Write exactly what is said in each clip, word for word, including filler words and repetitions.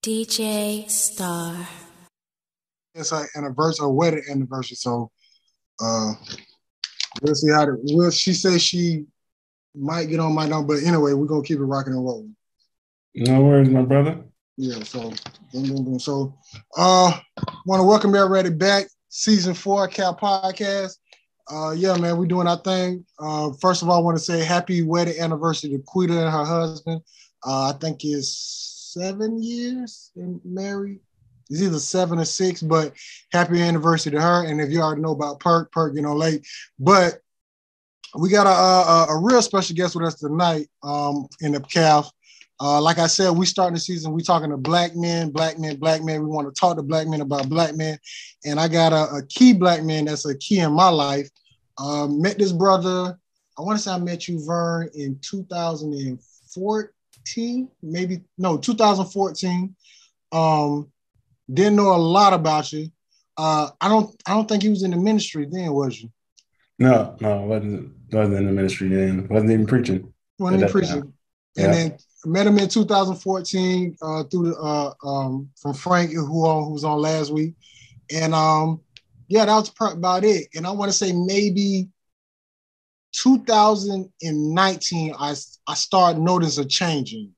D J Star. It's our anniversary, or wedding anniversary. So uh, we'll see how. The, well, she says she might get on, might not. But anyway, we're gonna keep it rocking and rolling. No worries, my brother. Yeah. So, boom, boom, boom. So, uh, want to welcome everybody back. Season four, Cal Podcast. Uh, yeah, man, we're doing our thing. Uh, first of all, I want to say happy wedding anniversary to Quita and her husband. Uh, I think it's seven years and married. It's either seven or six, but happy anniversary to her. And if you already know about Perk, Perk, you know, late. But we got a, a, a real special guest with us tonight um, in the C A F. Uh, like I said, we starting the season. We talking to black men, black men, black men. We want to talk to black men about black men. And I got a, a key black man that's a key in my life. Um, met this brother, I want to say I met you, Vern, in two thousand fourteen, maybe, no, two thousand fourteen. Um, didn't know a lot about you. Uh, I don't I don't think he was in the ministry then, was you? No, no, wasn't wasn't in the ministry then. Wasn't even preaching. Wasn't even preaching. Time. And yeah. then met him in two thousand fourteen uh, through the, uh, um, from Frank, who, uh, who was on last week. And um, yeah, that was about it. And I want to say maybe two thousand nineteen, I, I started noticing a changing.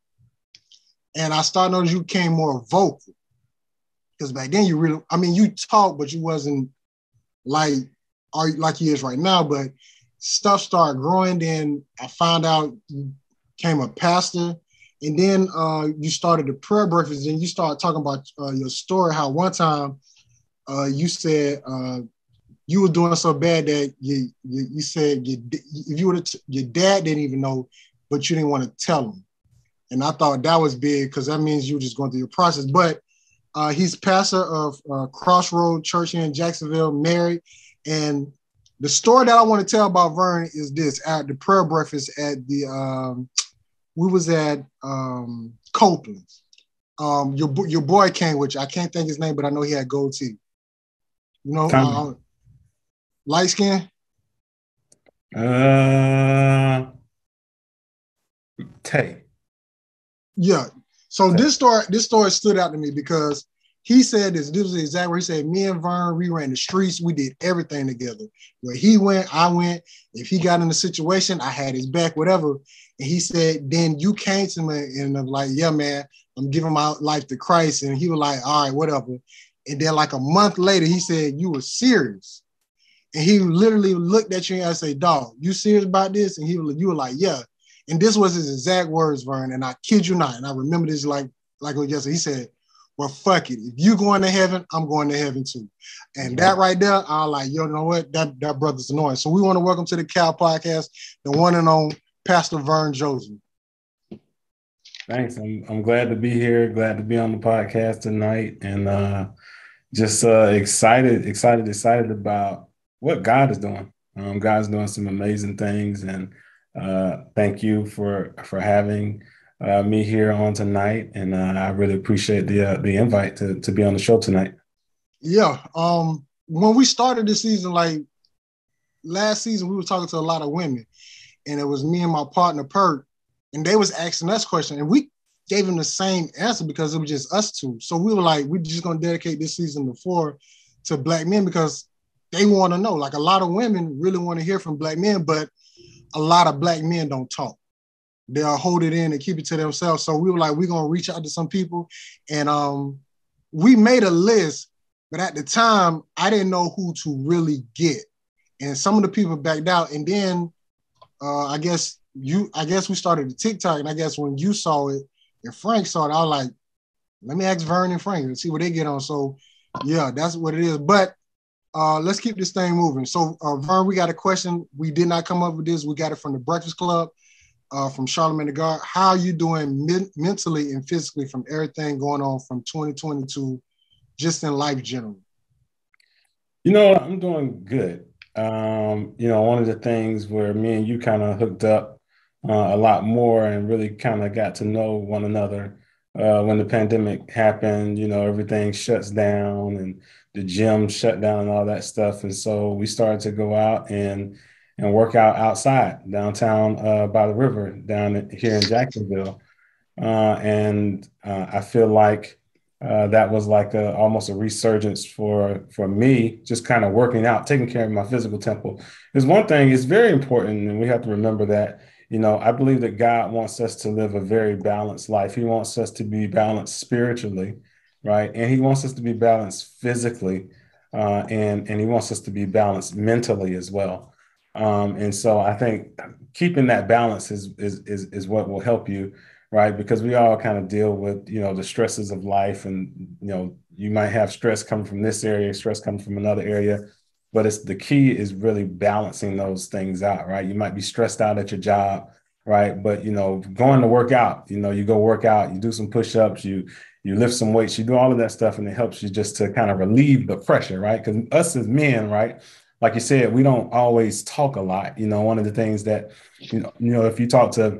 And I started noticing you became more vocal. Because back then you really, I mean, you talked, but you wasn't like, like you is right now. But stuff started growing. Then I found out you became a pastor. And then uh, you started the prayer breakfast. And you started talking about uh, your story, how one time uh, you said uh, you were doing so bad that you you, you said you, if you would your dad didn't even know, but you didn't want to tell him. And I thought that was big because that means you were just going through your process. But uh, he's pastor of uh, Crossroad Church here in Jacksonville, married. And the story that I want to tell about Vern is this: at the prayer breakfast at the um, we was at um, Copeland. Um, your your boy came, which I can't think his name, but I know he had gold teeth. You know, uh, light skin. Uh, Tay. Yeah. So Tay. this story, this story stood out to me because he said this. This was the exact where he said, "Me and Vern, we ran the streets. We did everything together. Where he went, I went. If he got in a situation, I had his back, whatever." And he said, "Then you came to me and I'm like, yeah, man, I'm giving my life to Christ." And he was like, "All right, whatever." And then like a month later, he said, "You were serious." And he literally looked at you and I said, "Dog, you serious about this?" And he was, you were like, "Yeah." And this was his exact words, Vern. And I kid you not. And I remember this like, like it was yesterday. He said, "Well, fuck it. If you going to heaven, I'm going to heaven too." And that right there, I was like, yo, you know what? That, that brother's annoying. So we want to welcome to the Cal Podcast, the one and only Pastor Vern Joseph. Thanks. I'm I'm glad to be here. Glad to be on the podcast tonight. And uh, just uh, excited, excited, excited about what God is doing. Um, God's doing some amazing things. And uh, thank you for, for having Uh, me here on tonight, and uh, I really appreciate the uh, the invite to to be on the show tonight. Yeah, um, when we started this season, like last season, we were talking to a lot of women, and it was me and my partner Perk, and they was asking us questions, and we gave them the same answer because it was just us two. So we were like, we're just gonna dedicate this season to four to black men because they want to know. Like a lot of women really want to hear from black men, but a lot of black men don't talk. They'll hold it in and keep it to themselves. So we were like, we're going to reach out to some people. And um, we made a list, but at the time, I didn't know who to really get. And some of the people backed out. And then uh, I guess you, I guess we started the TikTok. And I guess when you saw it and Frank saw it, I was like, let me ask Vern and Frank and see what they get on. So yeah, that's what it is. But uh, let's keep this thing moving. So uh, Vern, we got a question. We did not come up with this. We got it from the Breakfast Club. Uh, from Charlamagne the God. How are you doing men- mentally and physically from everything going on from twenty twenty-two, just in life generally? You know, I'm doing good. Um, you know, one of the things where me and you kind of hooked up uh, a lot more and really kind of got to know one another uh, when the pandemic happened. You know, everything shuts down and the gym shut down and all that stuff. And so we started to go out and and work out outside downtown uh, by the river down here in Jacksonville. Uh, and uh, I feel like uh, that was like a, almost a resurgence for for me, just kind of working out, taking care of my physical temple. Is one thing. It's very important, and we have to remember that. You know, I believe that God wants us to live a very balanced life. He wants us to be balanced spiritually, right? And he wants us to be balanced physically, uh, and and he wants us to be balanced mentally as well. Um, and so I think keeping that balance is is is, is what will help you, right? Because we all kind of deal with, you know, the stresses of life, and you know, you might have stress coming from this area, stress coming from another area, but it's the key is really balancing those things out, right? You might be stressed out at your job, right? But you know, going to work out, you know, you go work out, you do some push-ups, you you lift some weights, you do all of that stuff, and it helps you just to kind of relieve the pressure, right? Because us as men, right, like you said, we don't always talk a lot. You know, one of the things that, you know, you know, if you talk to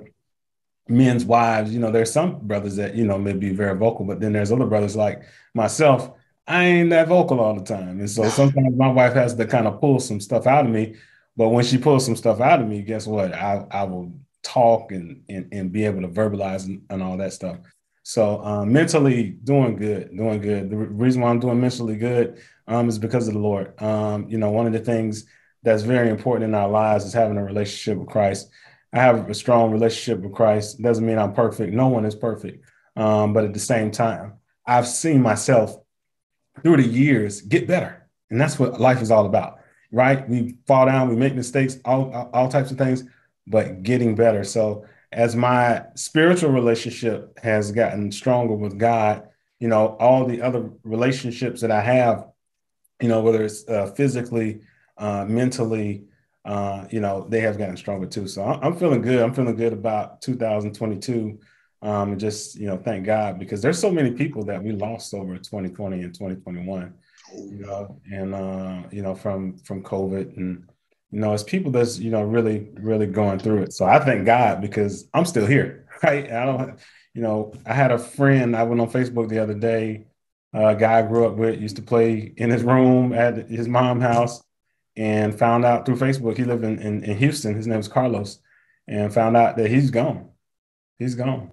men's wives, you know, there's some brothers that, you know, may be very vocal, but then there's other brothers like myself. I ain't that vocal all the time. And so sometimes my wife has to kind of pull some stuff out of me. But when she pulls some stuff out of me, guess what? I, I will talk and, and, and be able to verbalize and, and all that stuff. So um, mentally doing good, doing good. The reason why I'm doing mentally good um, is because of the Lord. Um, you know, one of the things that's very important in our lives is having a relationship with Christ. I have a strong relationship with Christ. Doesn't mean I'm perfect. No one is perfect. Um, but at the same time, I've seen myself through the years get better. And that's what life is all about, right? We fall down, we make mistakes, all, all, all types of things, but getting better. So as my spiritual relationship has gotten stronger with God, you know, all the other relationships that I have, you know, whether it's uh, physically, uh, mentally, uh, you know, they have gotten stronger too. So I'm feeling good. I'm feeling good about two thousand twenty-two. Um, and just, you know, thank God, because there's so many people that we lost over twenty twenty and twenty twenty-one, you know, and, uh, you know, from, from COVID, and, you know, it's people that's, you know, really, really going through it. So I thank God because I'm still here, right? I don't, you know, I had a friend, I went on Facebook the other day, a guy I grew up with, used to play in his room at his mom's house, and found out through Facebook, he lived in, in, in Houston, his name was Carlos, and found out that he's gone. He's gone.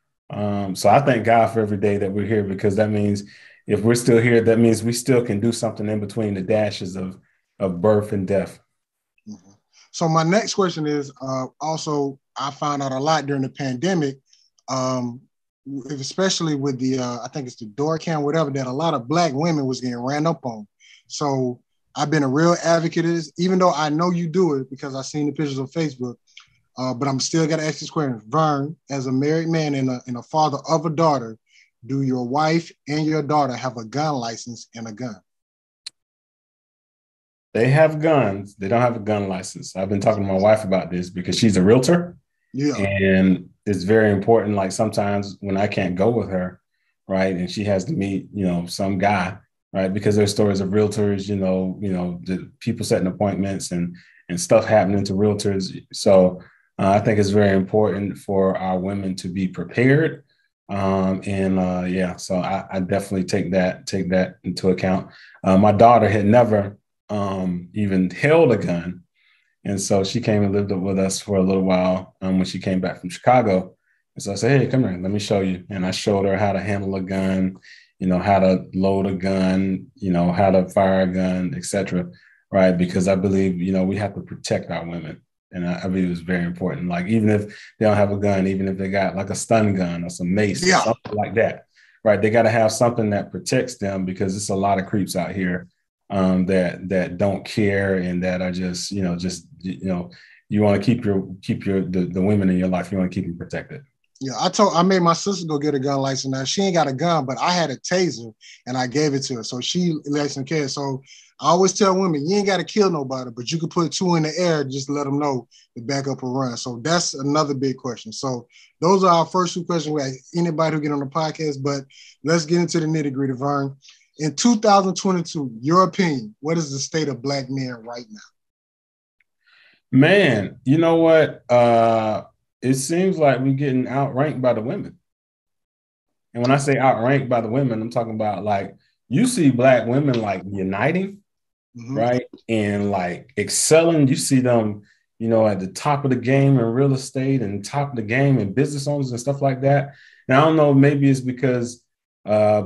Um, so I thank God for every day that we're here, because that means if we're still here, that means we still can do something in between the dashes of, of birth and death. Mm-hmm. So my next question is, uh, also, I found out a lot during the pandemic, um, especially with the, uh, I think it's the door cam, whatever, that a lot of Black women was getting ran up on. So I've been a real advocate of this, even though I know you do it because I've seen the pictures on Facebook. Uh, but I'm still got to ask this question. Vern, as a married man and a, and a father of a daughter, do your wife and your daughter have a gun license and a gun? They have guns. They don't have a gun license. I've been talking to my wife about this because she's a realtor. Yeah. And it's very important. Like sometimes when I can't go with her, right, and she has to meet, you know, some guy, right, because there's stories of realtors, you know, you know, the people setting appointments and and stuff happening to realtors. So uh, I think it's very important for our women to be prepared. Um, and uh, yeah, so I, I definitely take that take that into account. Uh, my daughter had never um, even held a gun. And so she came and lived up with us for a little while um, when she came back from Chicago. And so I said, hey, come here, let me show you. And I showed her how to handle a gun, you know, how to load a gun, you know, how to fire a gun, et cetera. Right. Because I believe, you know, we have to protect our women. And I, I believe it's very important. Like, even if they don't have a gun, even if they got like a stun gun or some mace, yeah, or something like that, right? They got to have something that protects them, because it's a lot of creeps out here um, that that don't care and that are just, you know, just, you know, you want to keep your keep your the, the women in your life. You want to keep them protected. Yeah, I told I made my sister go get a gun license. Now she ain't got a gun, but I had a taser and I gave it to her, so she lets some care. So I always tell women, you ain't got to kill nobody, but you could put two in the air just to let them know to back up and run. So that's another big question. So those are our first two questions. We have anybody who get on the podcast, but let's get into the nitty gritty, Vern. In two thousand twenty-two, your opinion, what is the state of Black men right now? Man, you know what? Uh, it seems like we're getting outranked by the women. And when I say outranked by the women, I'm talking about, like, you see Black women like uniting, mm-hmm. right? And like excelling. You see them, you know, at the top of the game in real estate and top of the game in business owners and stuff like that. And I don't know, maybe it's because uh,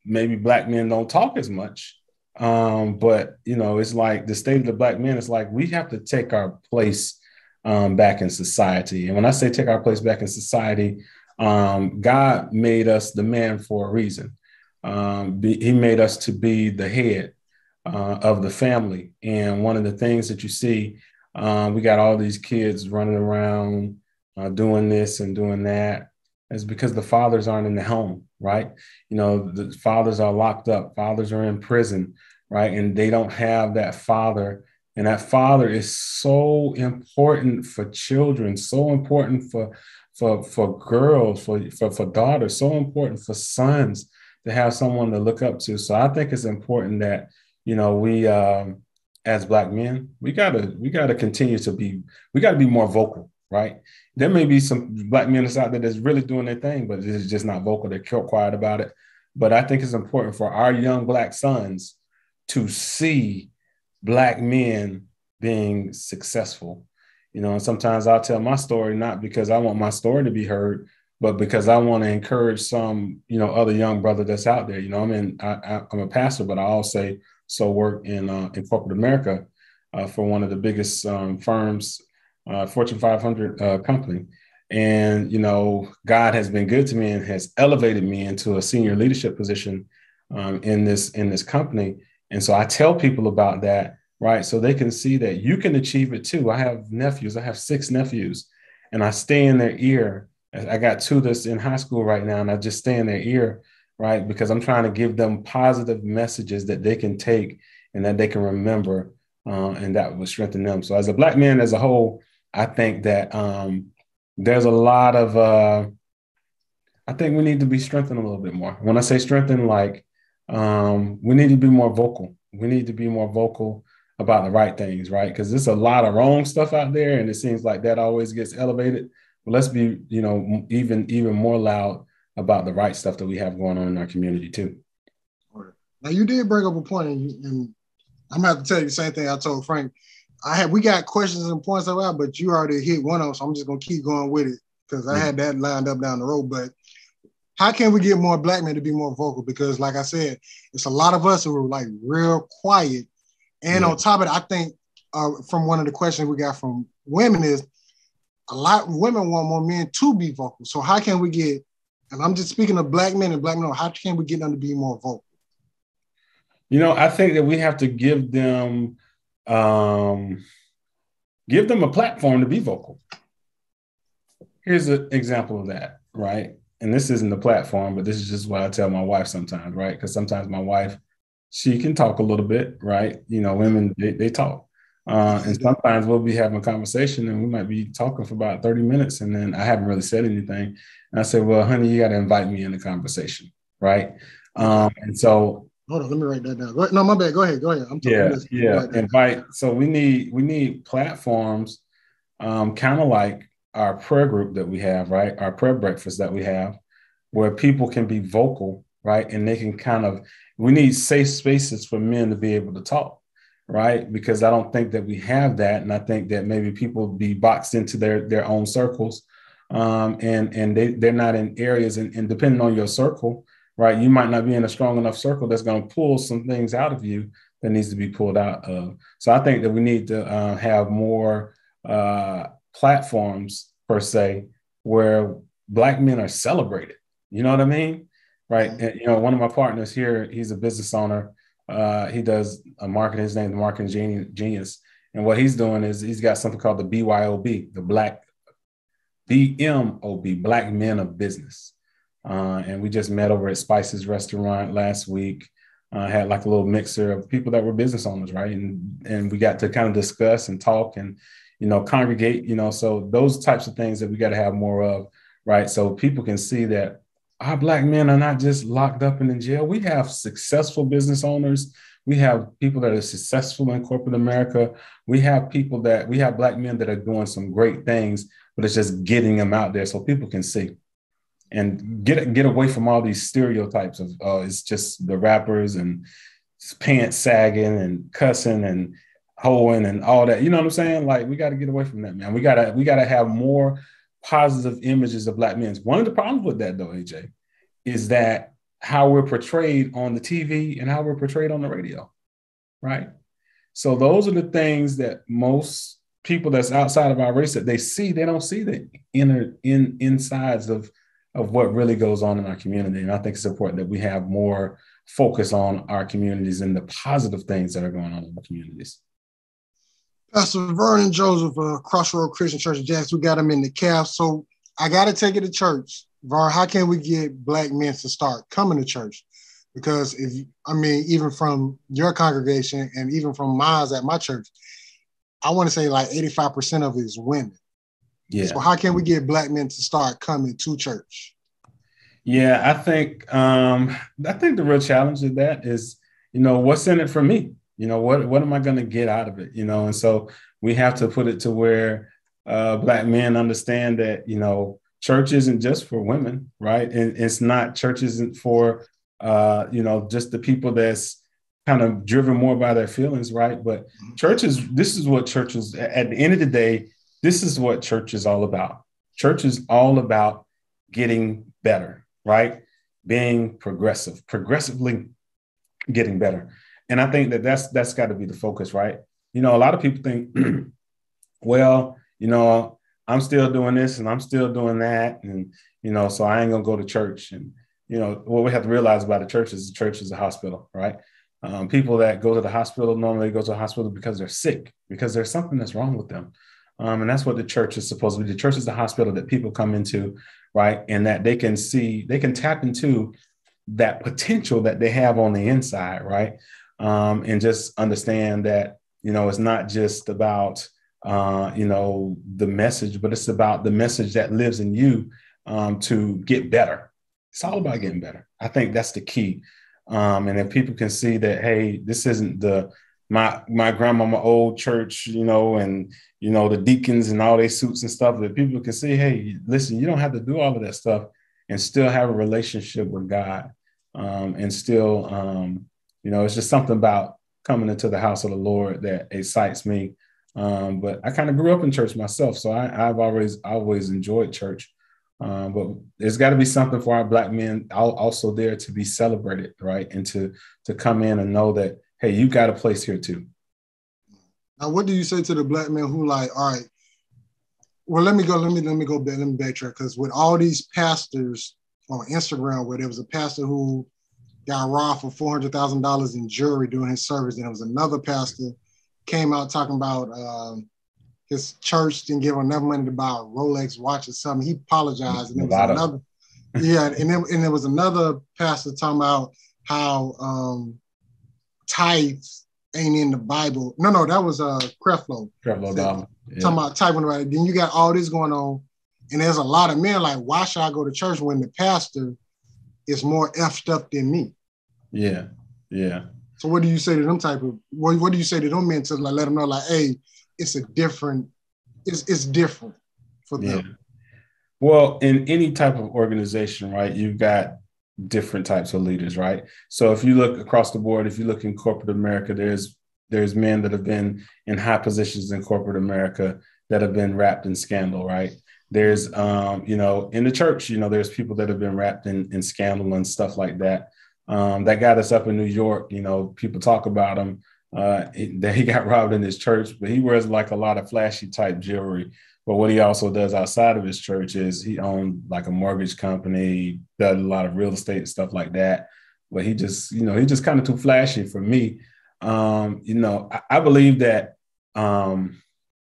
maybe black men don't talk as much. Um, but, you know, it's like the state of the black men, it's like we have to take our place um, back in society. And when I say take our place back in society, um, God made us the man for a reason. Um, be, he made us to be the head uh, of the family. And one of the things that you see, um, we got all these kids running around uh, doing this and doing that. Is because the fathers aren't in the home, right? You know, the fathers are locked up, fathers are in prison, right? And they don't have that father. And that father is so important for children, so important for for for girls, for, for, for daughters, so important for sons to have someone to look up to. So I think it's important that, you know, we um, as black men, we gotta we gotta continue to be, we gotta be more vocal, right? There may be some black men out there that's really doing their thing, but it's just not vocal. They're quiet about it. But I think it's important for our young black sons to see black men being successful. You know, and sometimes I'll tell my story, not because I want my story to be heard, but because I want to encourage some, you know, other young brother that's out there. You know, I mean, I, I, I'm a pastor, but I also so work in uh, in corporate America uh, for one of the biggest um, firms, Uh, Fortune five hundred uh, company. And, you know, God has been good to me and has elevated me into a senior leadership position um, in this in this company. And so I tell people about that, right? So they can see that you can achieve it too. I have nephews. I have six nephews, and I stay in their ear. I got two that's in high school right now, and I just stay in their ear, right? Because I'm trying to give them positive messages that they can take and that they can remember, uh, and that will strengthen them. So as a black man as a whole, I think that um, there's a lot of, uh, I think we need to be strengthened a little bit more. When I say strengthened, like um, we need to be more vocal. We need to be more vocal about the right things, right? Because there's a lot of wrong stuff out there, and it seems like that always gets elevated. But let's be, you know, even even more loud about the right stuff that we have going on in our community too. Now you did bring up a point, and, you, and I'm gonna have to tell you the same thing I told Frank. I had we got questions and points about, but you already hit one of them, so I'm just gonna keep going with it because I yeah. had that lined up down the road. But how can we get more black men to be more vocal? Because, like I said, it's a lot of us who are like real quiet. And yeah. on top of it, I think uh, from one of the questions we got from women is a lot of women want more men to be vocal. So how can we get? And I'm just speaking of black men and black men. How can we get them to be more vocal? You know, I think that we have to give them. Um, give them a platform to be vocal. Here's an example of that, right? And this isn't the platform, but this is just what I tell my wife sometimes, right? Because sometimes my wife, she can talk a little bit, right? You know, women, they, they talk. Uh, and sometimes we'll be having a conversation and we might be talking for about thirty minutes and then I haven't really said anything. And I said, well, honey, you got to invite me in the conversation, right? Um, and so Hold on, let me write that down. Go ahead. No, my bad. Go ahead. Go ahead. I'm talking. Yeah, yeah. Invite. So we need we need platforms, um, kind of like our prayer group that we have, right? Our prayer breakfast that we have, where people can be vocal, right? And they can kind of. We need safe spaces for men to be able to talk, right? Because I don't think that we have that, and I think that maybe people be boxed into their their own circles, um, and and they they're not in areas, and, and depending on your circle. Right, you might not be in a strong enough circle that's going to pull some things out of you that needs to be pulled out of. So I think that we need to uh, have more uh, platforms per se where black men are celebrated. You know what I mean? Right. Mm-hmm. And, you know, one of my partners here, he's a business owner. Uh, he does a marketing. His name is the Marketing Genius, and what he's doing is he's got something called the B Y O B, the Black B M O B, Black Men of Business. Uh, and we just met over at Spice's restaurant last week. Uh, had like a little mixer of people that were business owners, right? And and we got to kind of discuss and talk and, you know, congregate, you know, so those types of things that we got to have more of, right? So people can see that our black men are not just locked up and in jail. We have successful business owners. We have people that are successful in corporate America. We have people that, we have black men that are doing some great things, but it's just getting them out there so people can see. And get get away from all these stereotypes of uh, it's just the rappers and pants sagging and cussing and hoeing and all that. You know what I'm saying? Like we got to get away from that, man. We gotta we gotta have more positive images of black men. One of the problems with that, though, A J, is that how we're portrayed on the T V and how we're portrayed on the radio, right? So those are the things that most people that's outside of our race that they see, they don't see the inner in insides of, of what really goes on in our community. And I think it's important that we have more focus on our communities and the positive things that are going on in our communities. Pastor Vernon Joseph, uh, Crossroad Christian Church of Jackson, we got him in the calf. So I got to take it to church. Var, how can we get Black men to start coming to church? Because if, I mean, even from your congregation and even from mine at my church, I want to say like eighty-five percent of it is women. Yeah. So how can we get Black men to start coming to church? Yeah, I think, um, I think the real challenge of that is, you know, what's in it for me? You know, what, what am I going to get out of it? You know, and so we have to put it to where uh, Black men understand that, you know, church isn't just for women, right? And it's not, church isn't for, uh, you know, just the people that's kind of driven more by their feelings, right? But church is, this is what church is, at the end of the day, this is what church is all about. Church is all about getting better, right? Being progressive, progressively getting better. And I think that that's, that's got to be the focus, right? You know, a lot of people think, well, you know, I'm still doing this and I'm still doing that. And, you know, so I ain't gonna go to church. And, you know, what we have to realize about the church is the church is a hospital, right? Um, people that go to the hospital normally go to the hospital because they're sick, because there's something that's wrong with them. Um, and that's what the church is supposed to be. The church is the hospital that people come into, right? And that they can see, they can tap into that potential that they have on the inside, right? Um, and just understand that, you know, it's not just about, uh, you know, the message, but it's about the message that lives in you um, to get better. It's all about getting better. I think that's the key. Um, and if people can see that, hey, this isn't the my my grandmama old church, you know, and, you know, the deacons and all their suits and stuff, that people can see, hey, listen, you don't have to do all of that stuff and still have a relationship with God. Um, and still, um, you know, it's just something about coming into the house of the Lord that excites me. Um, but I kind of grew up in church myself, so I, I've always always enjoyed church. Um, but there's got to be something for our Black men also there to be celebrated, right? And to to come in and know that, hey, you got a place here too. Now, what do you say to the Black men who like, all right, well, let me go, let me let me go back, let me backtrack, because with all these pastors on Instagram, where there was a pastor who got robbed for four hundred thousand dollars in jewelry during his service, and there was another pastor came out talking about um, his church didn't give him enough money to buy a Rolex watch or something. He apologized, and there was another, yeah, and then and there was another pastor talking about how um, tithes ain't in the Bible. No, no, that was uh, Creflo. Creflo Dollar. Yeah. Talking about typing about it. Then you got all this going on, and there's a lot of men like, why should I go to church when the pastor is more effed up than me? Yeah, yeah. So what do you say to them type of, what, what do you say to them men to like, let them know like, hey, it's a different, it's it's different for them. Yeah. Well, in any type of organization, right, you've got different types of leaders, right? So if you look across the board, if you look in corporate America, there's there's men that have been in high positions in corporate America that have been wrapped in scandal, right? There's, um, you know, in the church, you know, there's people that have been wrapped in, in scandal and stuff like that. Um, that got us up in New York. You know, people talk about him, uh, that he got robbed in his church, but he wears like a lot of flashy type jewelry. But what he also does outside of his church is he owned like a mortgage company, does a lot of real estate and stuff like that. But he just, you know, he's just kind of too flashy for me. Um, you know, I, I believe that um,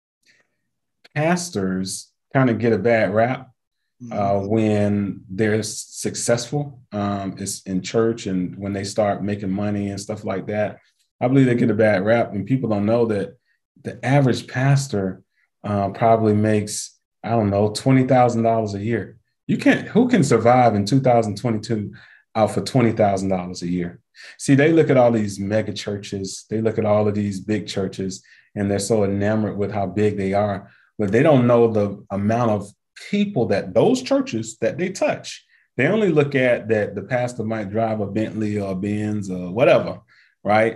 pastors kind of get a bad rap Uh, when they're successful, um, it's in church, and when they start making money and stuff like that. I believe they get a bad rap, and people don't know that the average pastor uh, probably makes, I don't know, twenty thousand dollars a year. You can't, who can survive in two thousand twenty-two out for twenty thousand dollars a year? See, they look at all these mega churches, they look at all of these big churches, and they're so enamored with how big they are, but they don't know the amount of people that those churches that they touch. They only look at that the pastor might drive a Bentley or a Benz or whatever, right?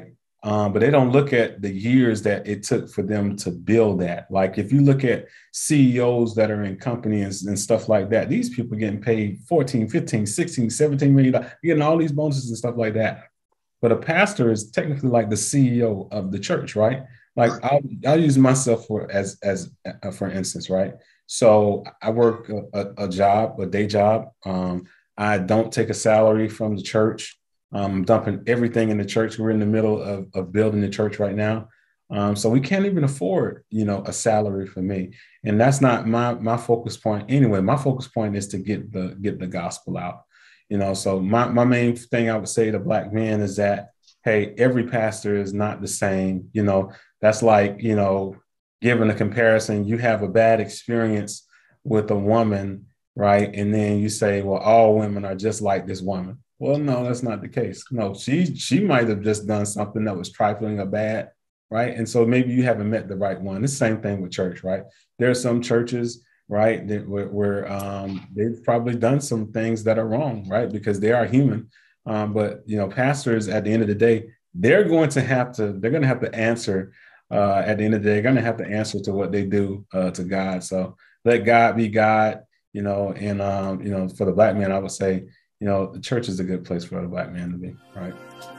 Um, but they don't look at the years that it took for them to build that. Like if you look at C E Os that are in companies and stuff like that, these people getting paid fourteen, fifteen, sixteen, seventeen million dollars, getting all these bonuses and stuff like that. But a pastor is technically like the C E O of the church, right? Like I'll, I'll use myself for as as uh, for instance, right? So I work a, a, a job, a day job. Um, I don't take a salary from the church. I'm dumping everything in the church. We're in the middle of, of building the church right now. Um, so we can't even afford, you know, a salary for me. And that's not my my focus point anyway. My focus point is to get the get the gospel out. You know, so my, my main thing I would say to Black men is that, hey, every pastor is not the same. You know, that's like, you know, given a comparison, you have a bad experience with a woman, right? And then you say, well, all women are just like this woman. Well, no, that's not the case. No, she she might have just done something that was trifling or bad, right? And so maybe you haven't met the right one. It's the same thing with church, right? There are some churches, right, that where, where um, they've probably done some things that are wrong, right? Because they are human. Um, but, you know, pastors at the end of the day, they're going to have to, they're going to have to answer uh, at the end of the day, they're going to have to answer to what they do uh, to God. So let God be God, you know, and, um, you know, for the Black man, I would say, you know, the church is a good place for a Black man to be, right?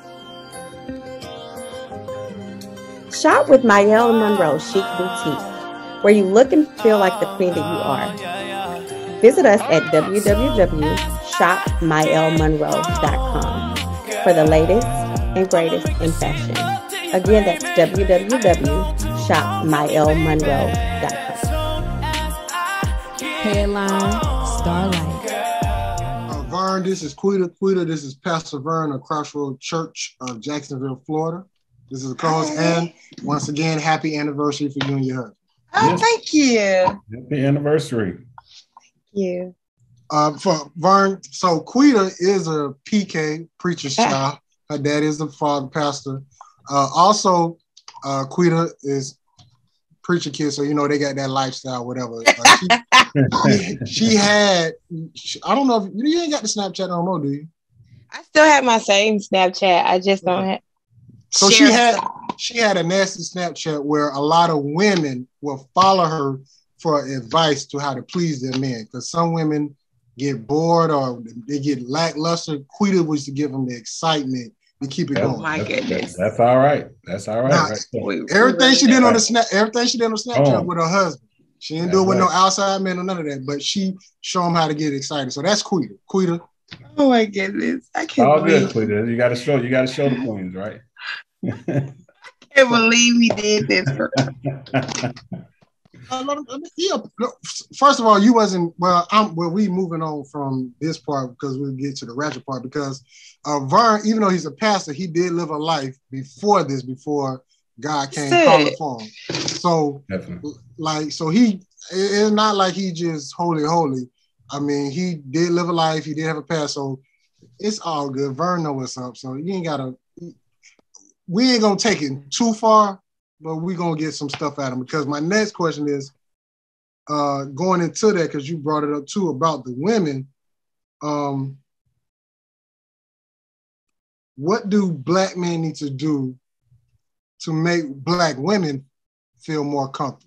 Shop with Mayel Monroe Chic Boutique, where you look and feel like the queen that you are. Visit us at w w w dot shop mayel monroe dot com for the latest and greatest in fashion. Again, that's w w w dot shop mayel monroe dot com. Headline Starlight. Vern, this is Quita. Quita, this is Pastor Vernon of Crossroad Church of Jacksonville, Florida. This is a cause, and once again, happy anniversary for you and your husband. Oh, Yes. thank you. Happy anniversary. Thank you. Uh, for Vern, so Quita is a P K, preacher's child. Her dad is the father pastor. Uh, also, uh, Quita is preacher kid, so you know they got that lifestyle, whatever. Uh, she, she, she had, she, I don't know if you ain't got the Snapchat no more, do you? I still have my same Snapchat. I just don't have. So she share had stuff. she had a nasty Snapchat where a lot of women will follow her for advice to how to please their men, because some women get bored or they get lackluster. Quita was to give them the excitement to keep it That's, going. My that's, goodness. that's all right. That's all right. Now, right there. We- we Everything really she did do. on the snap, everything she did on the Snapchat Oh. with her husband. She didn't That's do it with right. no outside men or none of that, but she showed them how to get excited. So that's Quita. Quita. Oh my goodness. I can't All good, believe Quita. You got to show. You got to show the queens, right? I can't believe we did this. For, Uh, let me- let me- yeah, no, first of all, you wasn't well. I'm well. We moving on from this part because we'll get to the ratchet part. Because uh, Vern, even though he's a pastor, he did live a life before this, before God came Sick. calling for him. So, Definitely. like, so he it- it's not like he just holy, holy. I mean, he did live a life. He did have a past, so it's all good. Vern know what's up, so you ain't gotta. We ain't gonna take it too far, but we gonna get some stuff out of him. Because my next question is, uh, going into that, because you brought it up too about the women. Um, what do Black men need to do to make Black women feel more comfortable?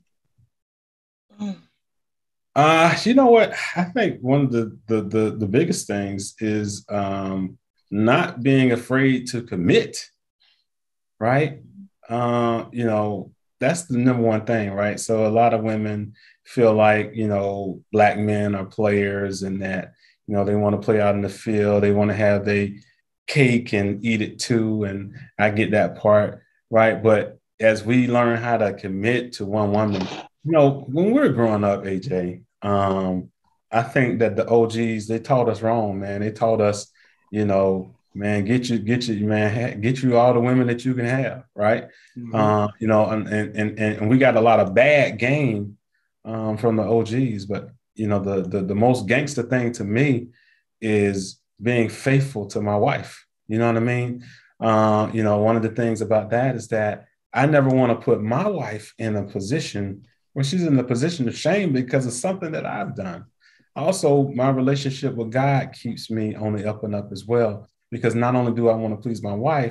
Uh, you know what? I think one of the the the, the biggest things is um, not being afraid to commit. Right? Uh, you know, that's the number one thing, right? So a lot of women feel like, you know, Black men are players and that, you know, they want to play out in the field. They want to have their cake and eat it too. And I get that part, right? But as we learn how to commit to one woman, you know, when we were growing up, A J, um, I think that the O Gs, they taught us wrong, man. They taught us, you know, man, get you, get you, man, get you all the women that you can have, right? Mhm. Uh, you know, and, and and and we got a lot of bad game um, from the O Gs, but you know, the, the the most gangster thing to me is being faithful to my wife. You know what I mean? Uh, you know, one of the things about that is that I never want to put my wife in a position where she's in a position of shame because of something that I've done. Also, my relationship with God keeps me on the up and up as well. Because not only do I want to please my wife,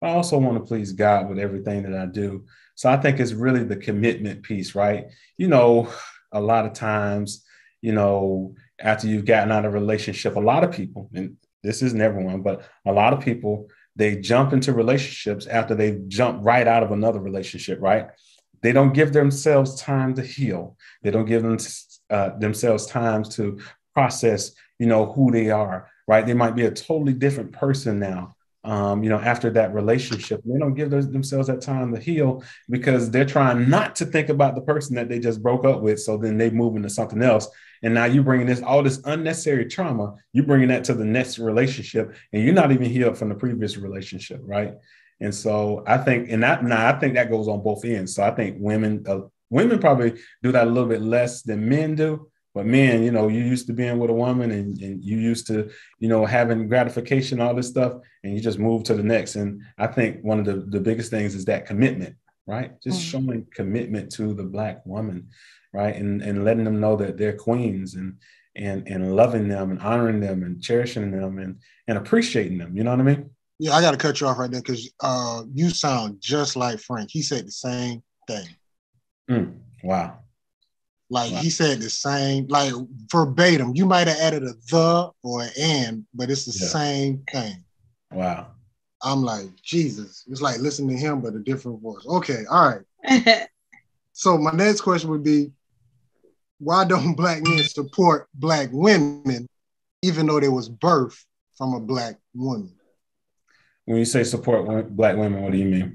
but I also want to please God with everything that I do. So I think it's really the commitment piece, right? You know, a lot of times, you know, after you've gotten out of a relationship, a lot of people, and this isn't everyone, but a lot of people, they jump into relationships after they've jumped right out of another relationship, right? They don't give themselves time to heal. They don't give them, uh, themselves time to process, you know, who they are, right? They might be a totally different person now, um, you know, after that relationship. They don't give those, themselves that time to heal because they're trying not to think about the person that they just broke up with. So then they move into something else. And now you bringing this, all this unnecessary trauma, you bringing that to the next relationship, and you're not even healed from the previous relationship, right? And so I think, and that, now I think that goes on both ends. So I think women, uh, women probably do that a little bit less than men do. But men, you know, you used to being with a woman and, and you used to, you know, having gratification, all this stuff, and you just move to the next. And I think one of the, the biggest things is that commitment, right? Just mm-hmm. showing commitment to the Black woman, right? And, and letting them know that they're queens and, and, and loving them and honoring them and cherishing them and, and appreciating them. You know what I mean? Yeah, I got to cut you off right there because uh, you sound just like Frank. He said the same thing. Mm, wow. Like wow. he said the same, like verbatim. You might have added a the or an and, but it's the yeah. same thing. Wow. I'm like, Jesus. It's like listening to him, but a different voice. Okay, all right. So my next question would be, why don't Black men support Black women even though they was birthed from a Black woman? When you say support Black women, what do you mean?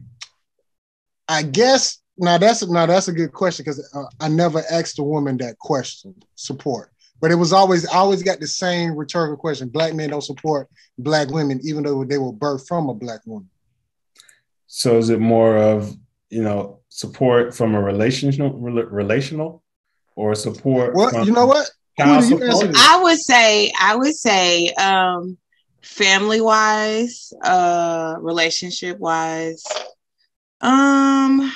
I guess now that's now that's a good question because uh, I never asked a woman that question. Support, but it was always I always got the same rhetorical question: Black men don't support Black women, even though they were birthed from a Black woman. So is it more of you know support from a relational relational or support? Well, from you know what? You I would say I would say. Um, family wise, uh, relationship wise, um,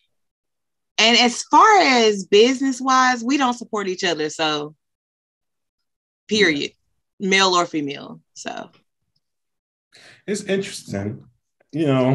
and as far as business wise, we don't support each other. So, period, yeah. Male or female. So, it's interesting, you know.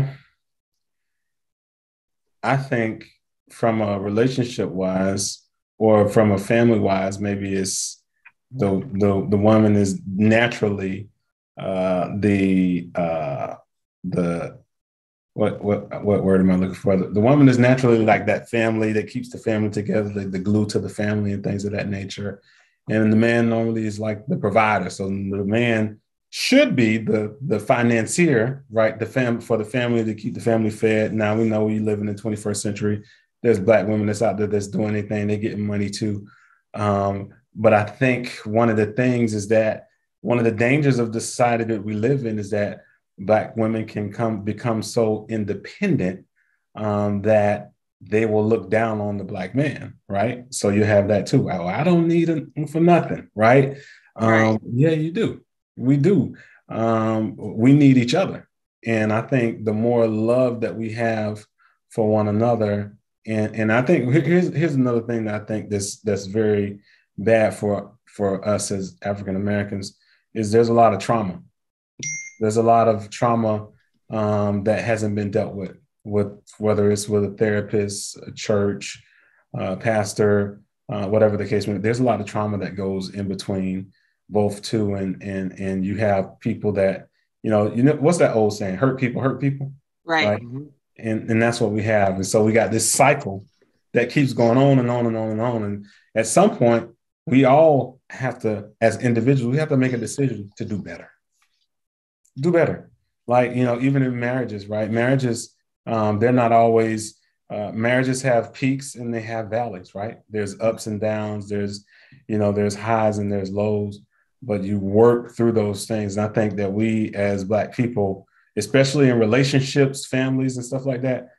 I think from a relationship wise, or from a family wise, maybe it's the the the woman is naturally. Uh, the uh, the what what what word am I looking for? The, the woman is naturally like that family that keeps the family together, the, the glue to the family and things of that nature. And the man normally is like the provider. So the man should be the the financier, right? The fam for the family to keep the family fed. Now we know we live in the twenty-first century. There's Black women that's out there that's doing anything. They're getting money too. Um, but I think one of the things is that one of the dangers of the society that we live in is that Black women can come become so independent um, that they will look down on the Black man, right? So you have that too. Oh, I don't need him for nothing, right? Um, right. Yeah, you do. We do. Um, we need each other. And I think the more love that we have for one another, and, and I think here's, here's another thing that I think that's, that's very bad for, for us as African Americans, is there's a lot of trauma. There's a lot of trauma um, that hasn't been dealt with, with whether it's with a therapist, a church, uh, pastor, uh, whatever the case may be. There's a lot of trauma that goes in between both two, and and and you have people that you know you know what's that old saying? Hurt people, hurt people, right? right? Mm-hmm. And and that's what we have. And so we got this cycle that keeps going on and on and on and on. And at some point, we all have to, as individuals, we have to make a decision to do better. Do better. Like, you know, even in marriages, right? Marriages, um, they're not always, uh, marriages have peaks and they have valleys, right? There's ups and downs. There's, you know, there's highs and there's lows, but you work through those things. And I think that we as Black people, especially in relationships, families and stuff like that,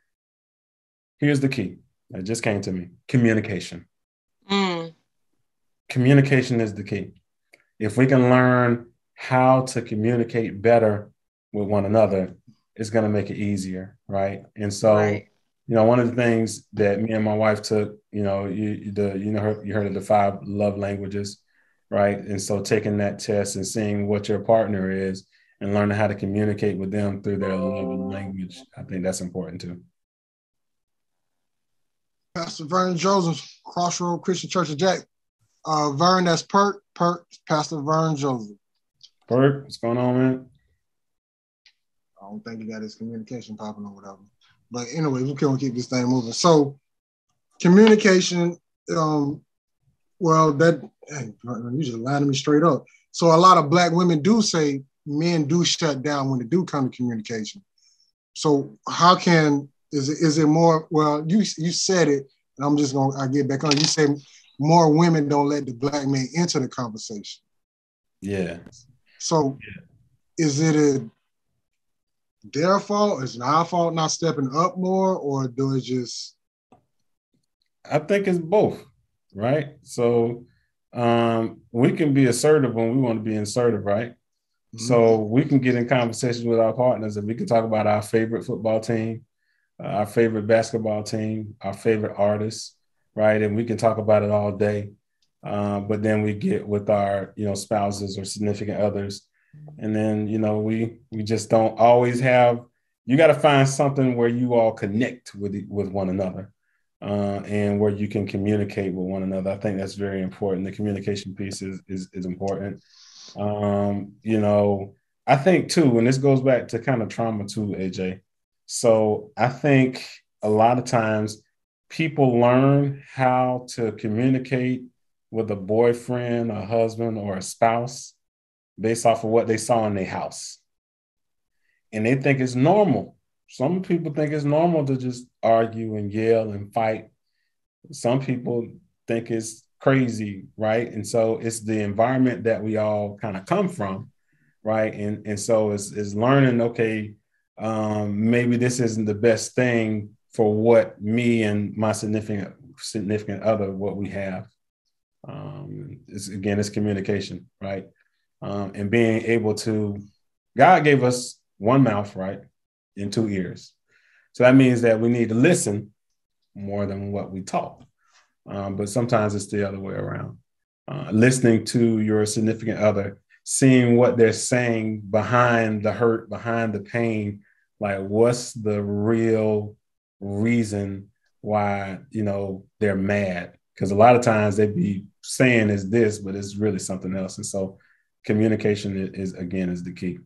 here's the key. It just came to me. Communication. Mm. Communication is the key. If we can learn how to communicate better with one another, it's going to make it easier, right? And so, right. you know, one of the things that me and my wife took, you know, you the you know you heard of the five love languages, right? And so taking that test and seeing what your partner is, and learning how to communicate with them through their love and language. I think that's important too. Pastor Vernon Joseph, Crossroad Christian Church of Jack. Uh, Vern, that's Perk. Perk, Pastor Vernon Joseph. Perk, what's going on, man? I don't think he got his communication popping or whatever. But anyway, we can't keep this thing moving. So communication, um, well, that, hey, you just lining me straight up. So a lot of Black women do say men do shut down when they do come to communication. So how can, is it, is it more, well, you you said it, and I'm just going to, I get back on. You say more women don't let the Black man enter the conversation. Yeah. So yeah. Is it a, their fault? Is it our fault not stepping up more, or do it just? I think it's both, right? So um, we can be assertive when we want to be assertive, right? Mm-hmm. So we can get in conversations with our partners, and we can talk about our favorite football team, uh, our favorite basketball team, our favorite artists, right? And we can talk about it all day. Uh, but then we get with our, you know, spouses or significant others. And then, you know, we we just don't always have, you got to find something where you all connect with with one another uh, and where you can communicate with one another. I think that's very important. The communication piece is is, is important. Um, you know, I think too, and this goes back to kind of trauma too, A J. So I think a lot of times people learn how to communicate with a boyfriend, a husband, or a spouse based off of what they saw in their house. And they think it's normal. Some people think it's normal to just argue and yell and fight. Some people think it's crazy, right? And so it's the environment that we all kind of come from, right? And, and so it's, it's learning, okay, um, maybe this isn't the best thing for what me and my significant significant other, what we have. Um, it's, again, it's communication, right? Um, and being able to, God gave us one mouth, right? And two ears. So that means that we need to listen more than what we talk. Um, but sometimes it's the other way around. Uh, listening to your significant other, seeing what they're saying behind the hurt, behind the pain, like what's the real reason why, you know, they're mad. Because a lot of times they be saying is this, but it's really something else. And so communication is, is again, is the key.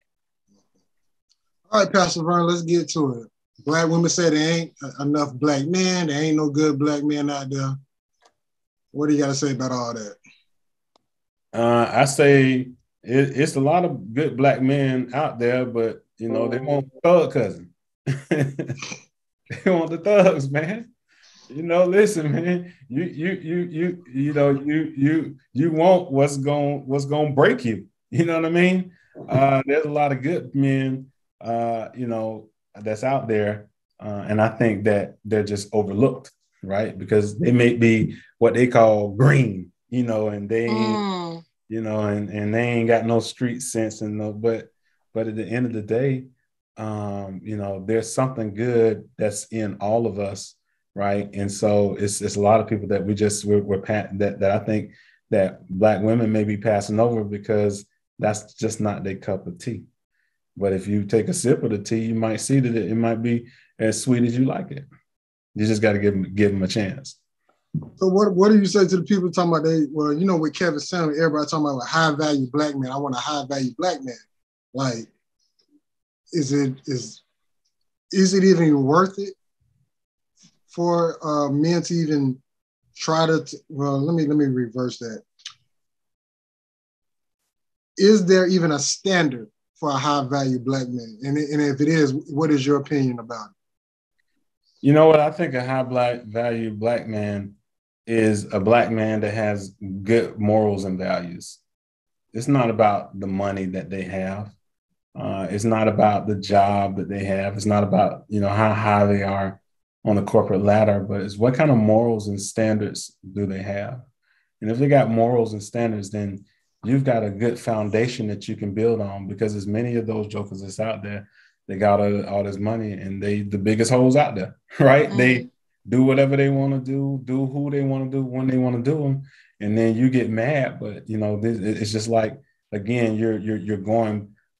All right, Pastor Vernon, let's get to it. Black women say there ain't enough Black men. There ain't no good Black men out there. What do you got to say about all that? Uh, I say it, it's a lot of good Black men out there, but, you know, they want thug cousin. They want the thugs, man. You know, listen, man, you, you, you, you, you know, you, you, you want what's going, what's going to break you. You know what I mean? Uh, there's a lot of good men, uh, you know, that's out there. Uh, and I think that they're just overlooked, right? Because they may be what they call green, you know, and they, mm. you know, and, and they ain't got no street sense and no, but, but at the end of the day, um, you know, there's something good that's in all of us. Right. And so it's, it's a lot of people that we just, we're, we're that, that I think that Black women may be passing over because that's just not their cup of tea. But if you take a sip of the tea, you might see that it, it might be as sweet as you like it. You just got to give them, give them a chance. So what, what do you say to the people talking about they, well, you know, with Kevin Samuel, everybody talking about a high value Black man. I want a high value Black man. Like, is it, is, is it even worth it for uh, men to even try to, t- well, let me let me reverse that. Is there even a standard for a high value Black man? And, and if it is, what is your opinion about it? You know what? I think a high black value Black man is a Black man that has good morals and values. It's not about the money that they have. Uh, it's not about the job that they have. It's not about, you know, how high they are on the corporate ladder, but it's what kind of morals and standards do they have? And if they got morals and standards, then you've got a good foundation that you can build on, because as many of those jokers that's out there, they got all, all this money and they the biggest hoes out there, right? Mm. They do whatever they want to do, do who they want to do, when they want to do them. And then you get mad, but you know, this, it's just like, again, you're, you're, you're going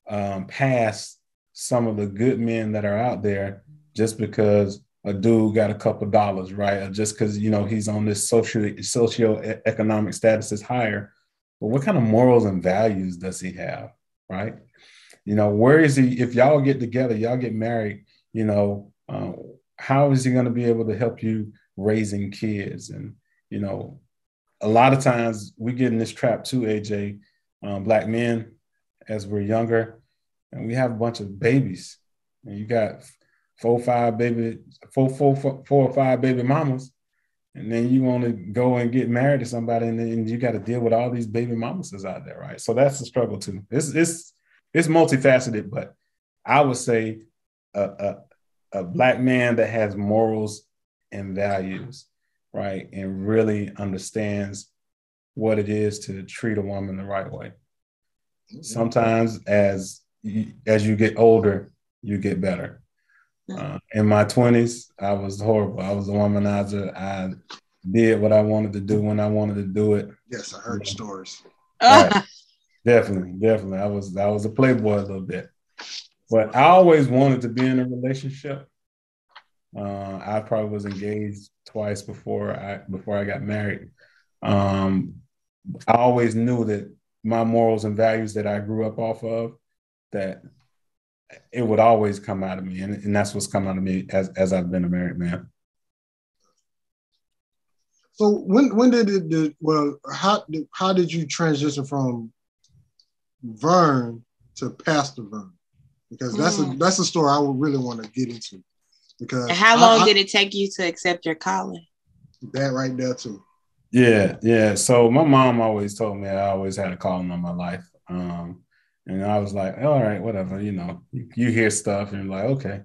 um, past some of the good men that are out there just because a dude got a couple dollars, right? Or just because, you know, he's on this social socio-economic status is higher. But what kind of morals and values does he have, right? You know, where is he? If y'all get together, y'all get married, you know, uh, how is he going to be able to help you raising kids? And, you know, a lot of times we get in this trap too, A J, um, black men, as we're younger, and we have a bunch of babies. And you got four, five baby, four, four, four, four or five baby mamas, and then you want to go and get married to somebody, and then you got to deal with all these baby mamas out there, right? So that's a struggle too. It's it's it's multifaceted, but I would say a, a, a black man that has morals and values, right, and really understands what it is to treat a woman the right way. Sometimes as you, as you get older, you get better. Uh, in my twenties, I was horrible. I was a womanizer. I did what I wanted to do when I wanted to do it. Yes, I heard yeah. stories. Right. Definitely, definitely. I was I was a playboy a little bit, but I always wanted to be in a relationship. Uh, I probably was engaged twice before I before I got married. Um, I always knew that my morals and values that I grew up off of, that it would always come out of me. And, and that's what's come out of me as, as I've been a married man. So when when did it, did, well, how did, how did you transition from Vern to Pastor Vern? Because that's mm. a that's a story I would really want to get into. Because and how long I, I, did it take you to accept your calling? That right there too. Yeah, yeah. So my mom always told me I always had a calling on my life. Um, and I was like, all right, whatever, you know, you, you hear stuff and you're like, okay.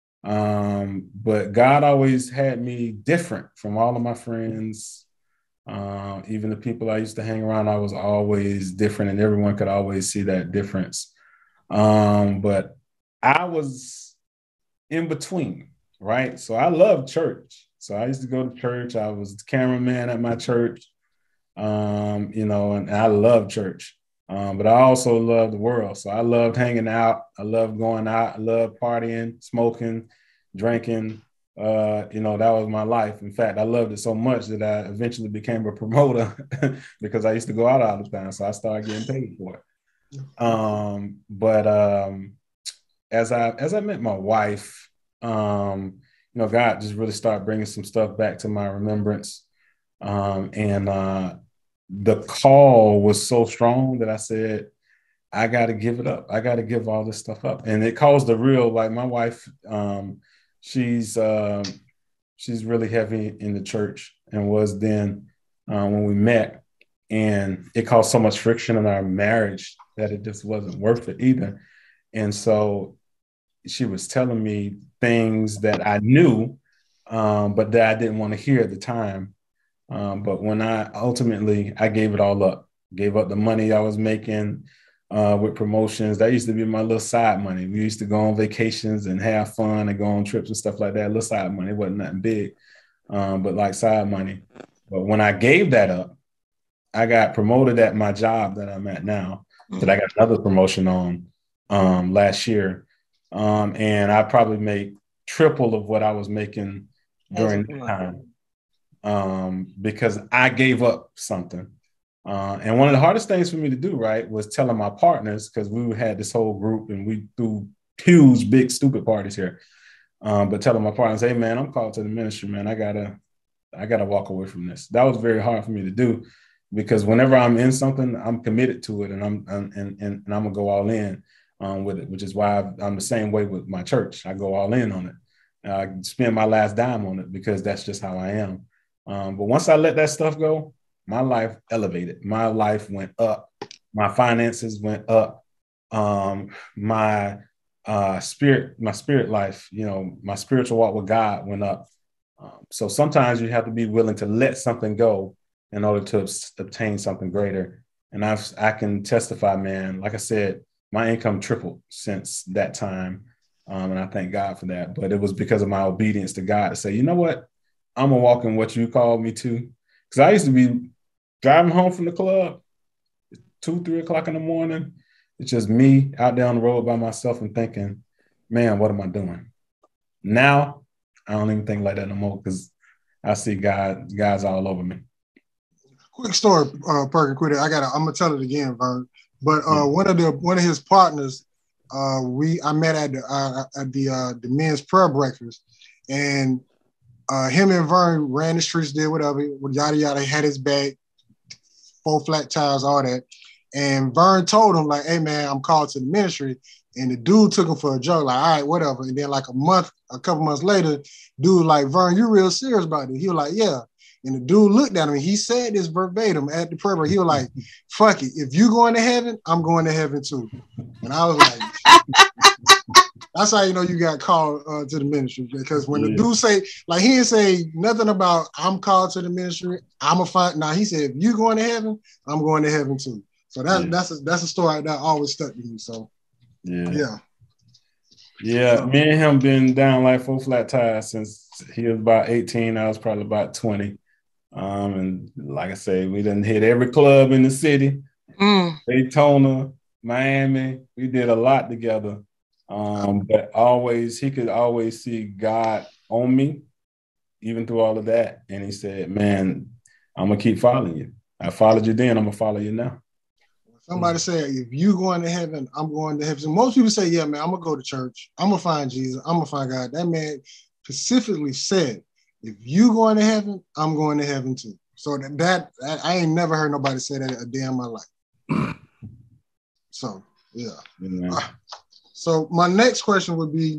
Um, but God always had me different from all of my friends. Uh, even the people I used to hang around, I was always different, and everyone could always see that difference. Um, but I was in between, right? So I loved church. So I used to go to church. I was the cameraman at my church, um, you know, and I loved church. Um, but I also loved the world. So I loved hanging out. I loved going out. I loved partying, smoking, drinking. Uh, you know, that was my life. In fact, I loved it so much that I eventually became a promoter because I used to go out all the time. So I started getting paid for it. Um, but um, as I as I met my wife, um, you know, God just really started bringing some stuff back to my remembrance. Um, and uh, the call was so strong that I said, I got to give it up. I got to give all this stuff up. And it caused a real, like my wife, um, she's um, she's really heavy in the church and was then uh, when we met. And it caused so much friction in our marriage that it just wasn't worth it either. And so she was telling me things that I knew, um, but that I didn't want to hear at the time. Um, but when I ultimately, I gave it all up, gave up the money I was making uh, with promotions. That used to be my little side money. We used to go on vacations and have fun and go on trips and stuff like that. Little side money. It wasn't nothing big, um, but like side money. But when I gave that up, I got promoted at my job that I'm at now, mm-hmm. that I got another promotion on um, last year. Um, and I probably made triple of what I was making during that time. Um, because I gave up something. Uh, and one of the hardest things for me to do, right, was telling my partners, because we had this whole group and we threw huge, big, stupid parties here. Um, but telling my partners, hey, man, I'm called to the ministry, man. I gotta, I gotta walk away from this. That was very hard for me to do because whenever I'm in something, I'm committed to it and I'm, I'm and, and, and I'm gonna go all in um, with it, which is why I'm the same way with my church. I go all in on it. I spend my last dime on it because that's just how I am. Um, but once I let that stuff go, my life elevated. My life went up. My finances went up. Um, my uh, spirit, my spirit life, you know, my spiritual walk with God went up. Um, so sometimes you have to be willing to let something go in order to obtain something greater. And I've, I can testify, man, like I said, my income tripled since that time. Um, and I thank God for that. But it was because of my obedience to God to say, you know what? I'm gonna walk in what you called me to. Because I used to be driving home from the club, two, three o'clock in the morning, it's just me out there on the road by myself and thinking, man, what am I doing? Now, I don't even think like that no more because I see God, guys all over me. Quick story, uh, Perkin, quick. I got. I'm gonna tell it again, Vern. But uh, yeah. one of the one of his partners, uh, we I met at the uh, at the uh, the men's prayer breakfast, and uh, him and Vern ran the streets, did whatever, yada yada, had his bag, four flat tires, all that. And Vern told him like, "Hey man, I'm called to the ministry." And the dude took him for a joke, like, "All right, whatever." And then like a month, a couple months later, dude like, "Vern, you real serious about it?" He was like, "Yeah." And the dude looked at him and he said this verbatim at the prayer. He was like, "Fuck it. If you going to heaven, I'm going to heaven too." And I was like, that's how you know you got called uh, to the ministry. Because when yeah. the dude say, like he didn't say nothing about I'm called to the ministry, I'm a find. Now he said, if you going to heaven, I'm going to heaven too. So that's yeah. that's a, that's a story that always stuck with me. So yeah. Yeah. Yeah. So, me and him been down like four flat tires since he was about eighteen. I was probably about twenty. Um, and like I say, we done hit every club in the city, mm. Daytona, Miami. We did a lot together. Um, but always, he could always see God on me, even through all of that. And he said, man, I'm going to keep following you. I followed you then, I'm going to follow you now. Somebody said, if you going to heaven, I'm going to heaven. So most people say, yeah, man, I'm going to go to church. I'm going to find Jesus. I'm going to find God. That man specifically said, if you going to heaven, I'm going to heaven too. So that, that, that I ain't never heard nobody say that a day in my life. So, yeah. yeah uh, so my next question would be,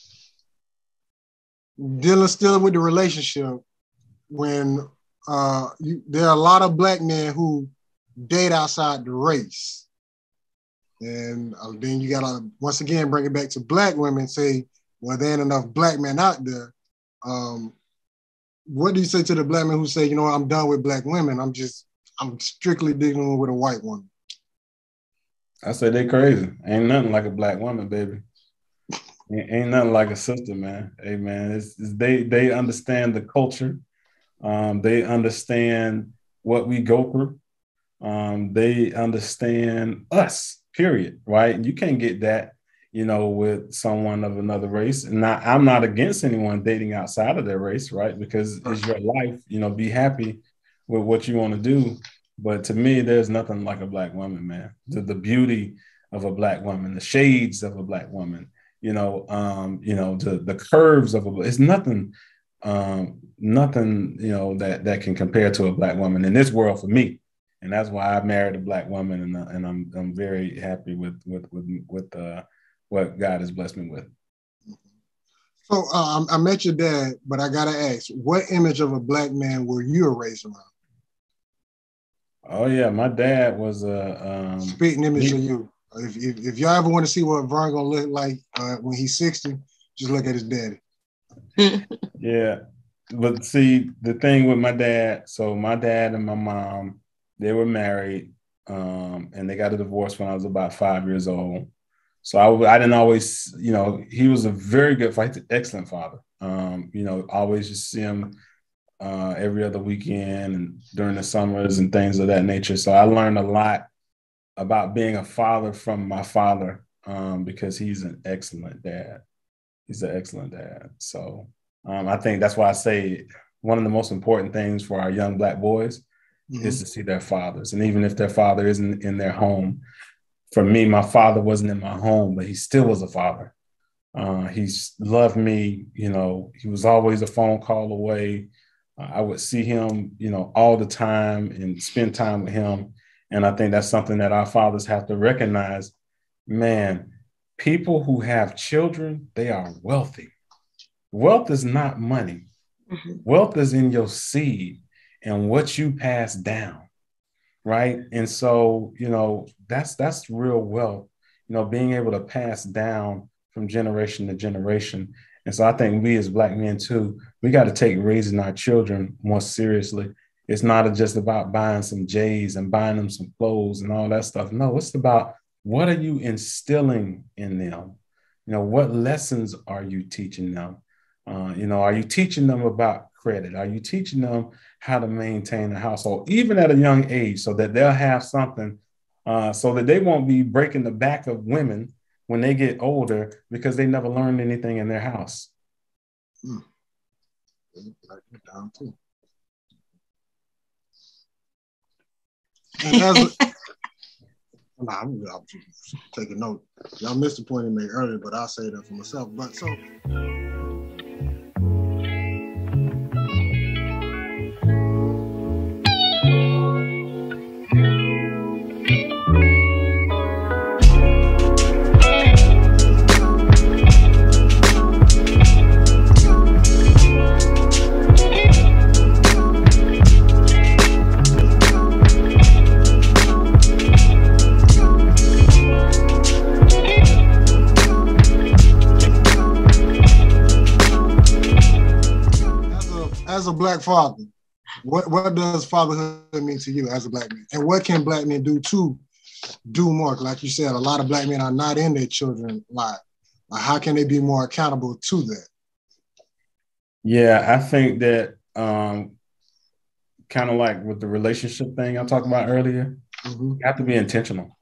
dealing still with the relationship, when uh, you, there are a lot of black men who date outside the race. And uh, then you got to, once again, bring it back to black women, say, well, there ain't enough black men out there. Um, What do you say to the black men who say, you know, I'm done with black women. I'm just, I'm strictly dealing with a white woman? I say they crazy. Ain't nothing like a black woman, baby. Ain't nothing like a sister, man. Hey, man, it's, it's, they they understand the culture. Um, they understand what we go through. Um, they understand us, period, right? And you can't get that, you know, with someone of another race. And not, I'm not against anyone dating outside of their race, right? Because it's your life, you know, be happy with what you want to do. But to me, there's nothing like a black woman, man. The, the beauty of a black woman, the shades of a black woman, you know, um, you know, the, the curves of a, it's nothing, um, nothing, you know, that, that can compare to a black woman in this world for me. And that's why I married a black woman, and, uh, and I'm, I'm very happy with, with, with, with, uh, what God has blessed me with. So uh, I met your dad, but I gotta ask, what image of a black man were you raised around? Oh yeah, my dad was a um, spitting image he, of you. If, if if y'all ever want to see what Vern gonna look like uh, when he's sixty, just look at his daddy. Yeah, but see the thing with my dad. So my dad and my mom, they were married, um, and they got a divorce when I was about five years old. So I, I didn't always, you know, he was a very good, excellent father. Um, you know, always just see him uh, every other weekend and during the summers and things of that nature. So I learned a lot about being a father from my father um, because he's an excellent dad. He's an excellent dad. So um, I think that's why I say one of the most important things for our young black boys mm-hmm. is to see their fathers. And even if their father isn't in their home, for me, my father wasn't in my home, but he still was a father. Uh, he loved me. You know, he was always a phone call away. Uh, I would see him, you know, all the time and spend time with him. And I think that's something that our fathers have to recognize. Man, people who have children, they are wealthy. Wealth is not money. Mm-hmm. Wealth is in your seed and what you pass down. Right. And so, you know, that's that's real wealth, you know, being able to pass down from generation to generation. And so I think we as black men, too, we got to take raising our children more seriously. It's not just about buying some J's and buying them some clothes and all that stuff. No, it's about what are you instilling in them? You know, what lessons are you teaching them? Uh, you know, are you teaching them about credit? Are you teaching them how to maintain a household, even at a young age, so that they'll have something uh, so that they won't be breaking the back of women when they get older because they never learned anything in their house. Hmm. Down too. And as a, nah, I'm, I'm taking note. Y'all missed the point he made earlier, but I'll say that for myself. But so. As a black father, what, what does fatherhood mean to you as a black man? And what can black men do to do more? Like you said, a lot of black men are not in their children's life. Like, how can they be more accountable to that? Yeah, I think that um, kind of like with the relationship thing I talked about earlier, mm-hmm. you have to be intentional,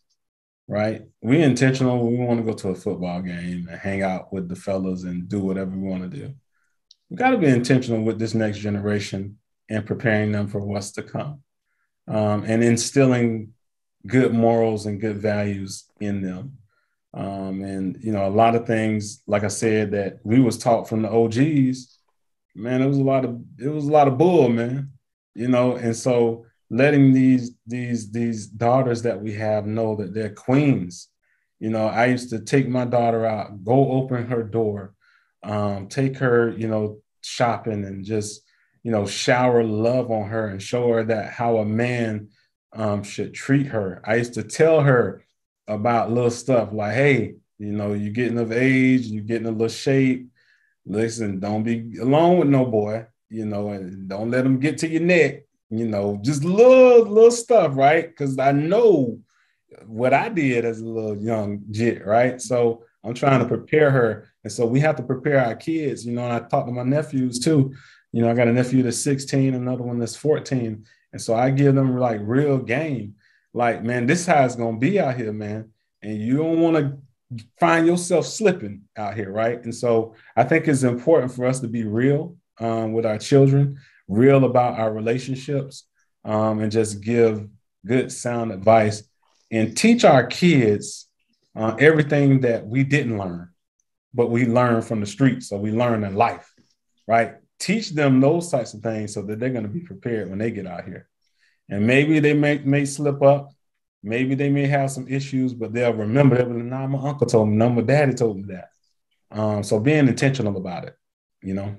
right? We're intentional when we want to go to a football game and hang out with the fellas and do whatever we want to do. We got to be intentional with this next generation and preparing them for what's to come, um, and instilling good morals and good values in them. Um, and, you know, a lot of things, like I said, that we was taught from the O Gs, man, it was a lot of, it was a lot of bull, man, you know? And so letting these, these, these daughters that we have know that they're queens. You know, I used to take my daughter out, go open her door, um, take her, you know, shopping and just, you know, shower love on her and show her that how a man um, should treat her. I used to tell her about little stuff like, hey, you know, you're getting of age, you're getting a little shape. Listen, don't be alone with no boy, you know, and don't let them get to your neck, you know, just little, little stuff, right? Because I know what I did as a little young jit, right? So I'm trying to prepare her. And so we have to prepare our kids, you know, and I talk to my nephews too. You know, I got a nephew that's sixteen, another one that's fourteen. And so I give them like real game. Like, man, this is how it's going to be out here, man. And you don't want to find yourself slipping out here, right? And so I think it's important for us to be real um, with our children, real about our relationships, um, and just give good, sound advice and teach our kids uh, everything that we didn't learn, but we learned from the streets. So we learn in life, right? Teach them those types of things so that they're going to be prepared when they get out here. And maybe they may, may slip up. Maybe they may have some issues, but they'll remember that. Nah, my uncle told me, no, my daddy told me that. Um, so being intentional about it, you know.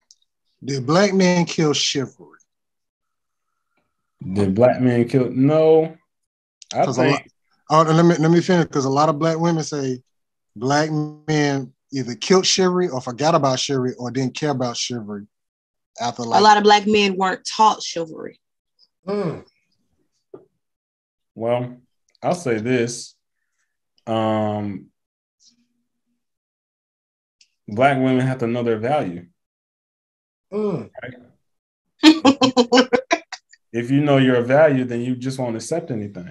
Did black men kill chivalry? Did black men kill? No. I think. Oh, let me let me finish, because a lot of black women say black men either killed chivalry or forgot about chivalry or didn't care about chivalry after like. A lot of black men weren't taught chivalry. Mm. Well, I'll say this. Um, black women have to know their value. Mm. Right? If you know your value, then you just won't accept anything.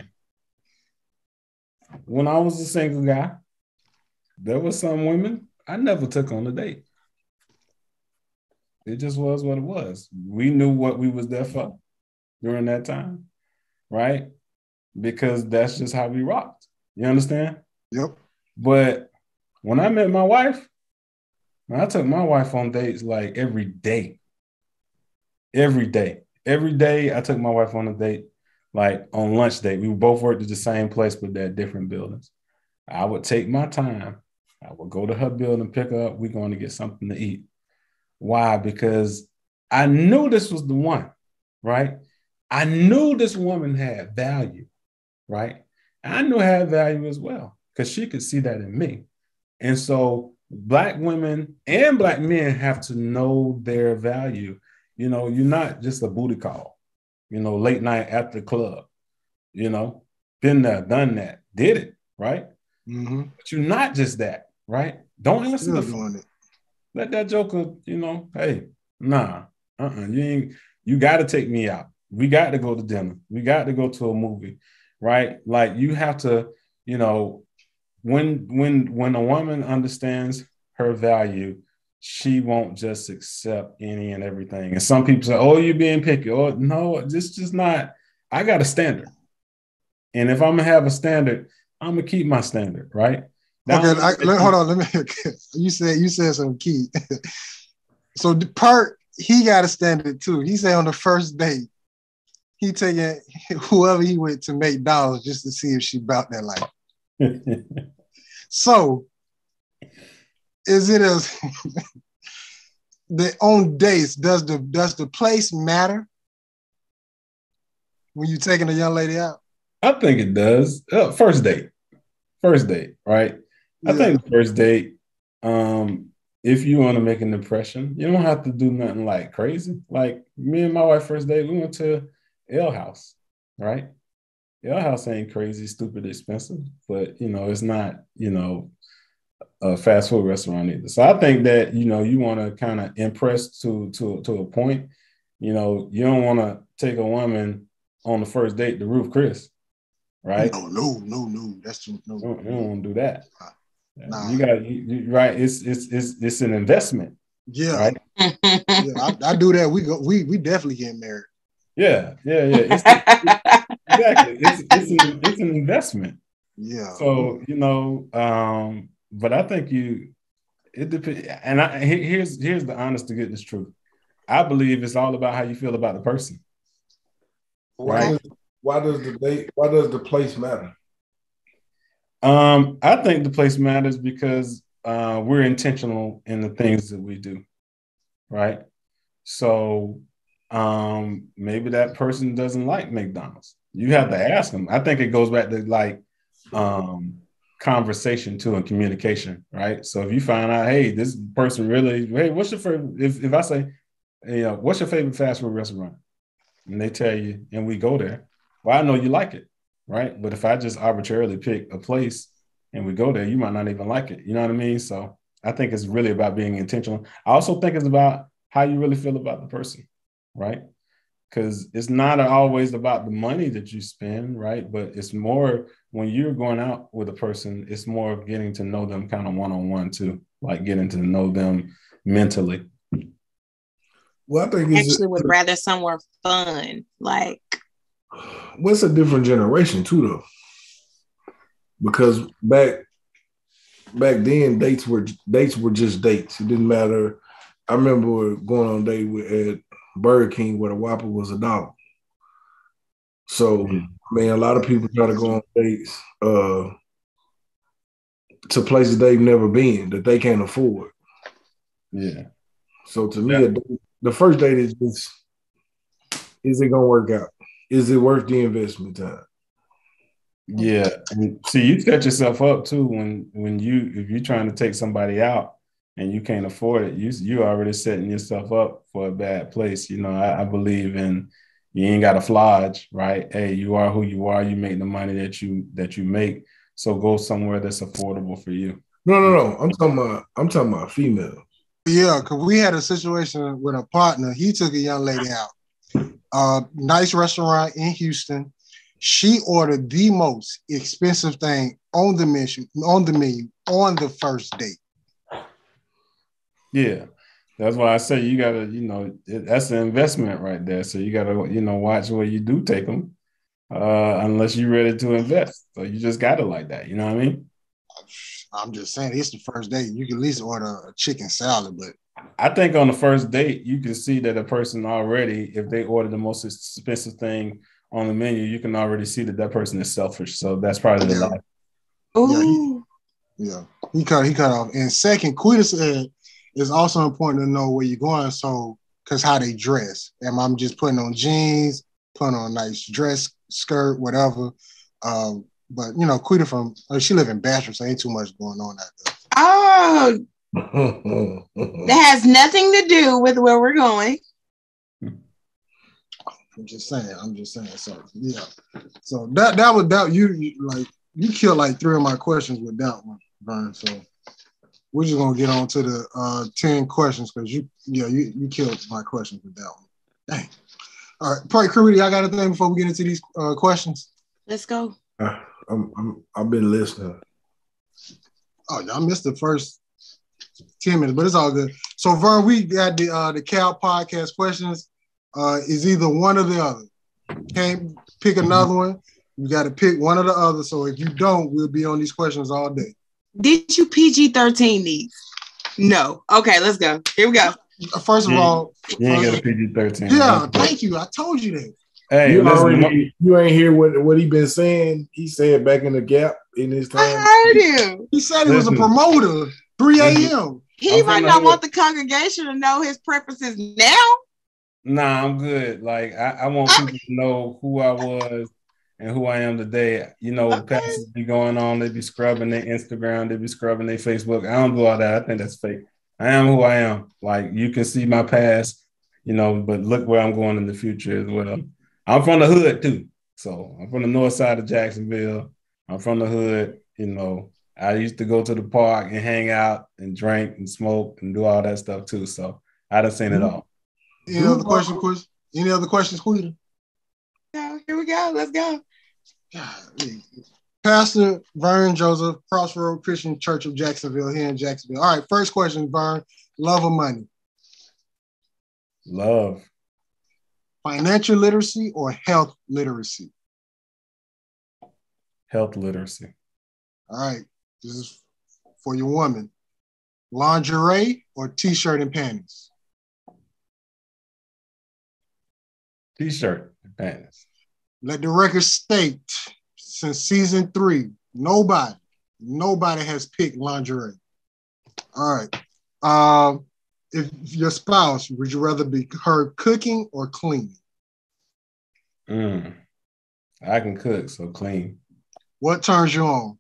When I was a single guy, there were some women I never took on a date. It just was what it was. We knew what we was there for during that time, right? Because that's just how we rocked. You understand? Yep. But when I met my wife, I took my wife on dates like every day. Every day. Every day I took my wife on a date, like on lunch date. We both worked at the same place, but they're different buildings. I would take my time. I would go to her building, pick her up. We're going to get something to eat. Why? Because I knew this was the one, right? I knew this woman had value, right? I knew I had value as well because she could see that in me. And so black women and black men have to know their value. You know, you're not just a booty call, you know, late night at the club, you know, been there, done that, did it, right? Mm-hmm. But you're not just that, right? Don't answer Still the phone. It. Let that joker, you know, hey, nah, uh-uh, you ain't, you got to take me out. We got to go to dinner. We got to go to a movie, right? Like you have to, you know, when when when a woman understands her value, she won't just accept any and everything. And some people say, "Oh, you're being picky." Oh, no, this is just not. I got a standard, and if I'm gonna have a standard, I'm gonna keep my standard, right? Now, okay, I, let, hold on. Let me. You said you said some key. So the part he got a standard too. He said on the first date, he taking whoever he went to McDonald's just to see if she about that life. So is it as the on dates? Does the does the place matter when you're taking a young lady out? I think it does. Uh, first date, first date, right? Yeah. I think first date. Um, if you want to make an impression, you don't have to do nothing like crazy. Like me and my wife first date, we went to Ale House, right? Ale House ain't crazy, stupid, expensive, but you know, it's not, you know, a fast food restaurant either. So I think that, you know, you want to kind of impress to to to a point. You know, you don't want to take a woman on the first date to Ruth Chris, right? No, no, no, no. That's too, no. You don't, you don't want to do that. Nah. You got you, you, right. It's it's it's it's an investment. Yeah, right? yeah. I, I do that. We go. We we definitely get married. Yeah, yeah, yeah. It's, it's, exactly. It's it's an, it's an investment. Yeah. So you know, um, but I think you. It depends. And I here's here's the honest to goodness truth. I believe it's all about how you feel about the person. Why Right? does why does the date? Why does the place matter? Um, I think the place matters because uh, we're intentional in the things that we do, right? So um, maybe that person doesn't like McDonald's. You have to ask them. I think it goes back to like um, conversation too and communication, right? So if you find out, hey, this person really, hey, what's your favorite? If, if I say, you know, what's your favorite fast food restaurant? And they tell you, and we go there. Well, I know you like it. Right. But if I just arbitrarily pick a place and we go there, you might not even like it. You know what I mean? So I think it's really about being intentional. I also think it's about how you really feel about the person. Right. Because it's not always about the money that you spend. Right. But it's more when you're going out with a person, it's more of getting to know them kind of one on one, too, like getting to know them mentally. Well, I think I it's actually would rather somewhere fun, like. Well, it's a different generation too, though, because back back then dates were dates were just dates. It didn't matter. I remember going on a date with at Burger King where the Whopper was a dollar. So mm-hmm. I mean, a lot of people try to go on dates uh, to places they've never been that they can't afford. Yeah. So to me, yeah. a date, the first date is just, is it gonna work out? Is it worth the investment time? Yeah. And see, you set yourself up too when when you if you're trying to take somebody out and you can't afford it, you you already setting yourself up for a bad place. You know, I, I believe in you ain't got to flodge, right? Hey, you are who you are. You make the money that you that you make. So go somewhere that's affordable for you. No, no, no. I'm talking about I'm talking about female. Yeah, because we had a situation with a partner. He took a young lady out. Uh, nice restaurant in Houston. She ordered the most expensive thing on the menu, on the menu, on the first date. Yeah, that's why I say you gotta, you know, that's an investment right there. So you gotta, you know, watch where you do take them, uh, unless you're ready to invest. So you just got it like that. You know what I mean? I'm just saying, it's the first date. You can at least order a chicken salad, but I think on the first date, you can see that a person already, if they order the most expensive thing on the menu, you can already see that that person is selfish. So that's probably the yeah. lie. Yeah, he, yeah, he cut he cut off. And second, Quita said it's also important to know where you're going. So, because how they dress. Am I just putting on jeans, putting on a nice dress, skirt, whatever. Um, but you know, Quita from uh, she live in Bastrop, so ain't too much going on out there. Oh. That has nothing to do with where we're going. I'm just saying. I'm just saying. So yeah. So that that was that you, you like you killed like three of my questions with that one, Vernon. So we're just gonna get on to the uh, ten questions because you yeah you you killed my questions with that one. Dang. All right, probably crew. Y'all got a thing before we get into these uh, questions? Let's go. Uh, I'm, I'm, I've been listening. Oh, y'all missed the first ten minutes, but it's all good. So, Vern, we got the uh, the Cal podcast questions. Uh, is either one or the other. Can't pick another one. You got to pick one or the other. So if you don't, we'll be on these questions all day. Did you P G thirteen these? No. Okay, let's go. Here we go. First of you, all, you ain't first got a P G thirteen. Yeah, right? thank you. I told you that. Hey, you listen, already, you ain't hear what, what he been saying. He said back in the gap in his time. I heard him. He said he was a Listen. promoter. three a.m. He I'm might from not the want hood. the congregation to know his preferences now. Nah, I'm good. Like I, I want people to know who I was and who I am today. You know, Okay. passes be going on. They be scrubbing their Instagram. They be scrubbing their Facebook. I don't do all that. I think that's fake. I am who I am. Like you can see my past, you know, but look where I'm going in the future as well. I'm from the hood too. So I'm from the north side of Jacksonville. I'm from the hood. You know, I used to go to the park and hang out and drink and smoke and do all that stuff too. So I done seen it all. Any other questions, Quiz? Any other questions, Quita? No, here we go. Let's go. Golly. Pastor Vernon Joseph, Crossroad Christian Church of Jacksonville, here in Jacksonville. All right, first question, Vern. Love or money? Love. Financial literacy or health literacy? Health literacy. All right, this is for your woman. Lingerie or t-shirt and panties? T-shirt and panties. Let the record state, since season three, nobody, nobody has picked lingerie. All right. Um, if your spouse, would you rather be her cooking or cleaning? Mm. I can cook, so clean. What turns you on?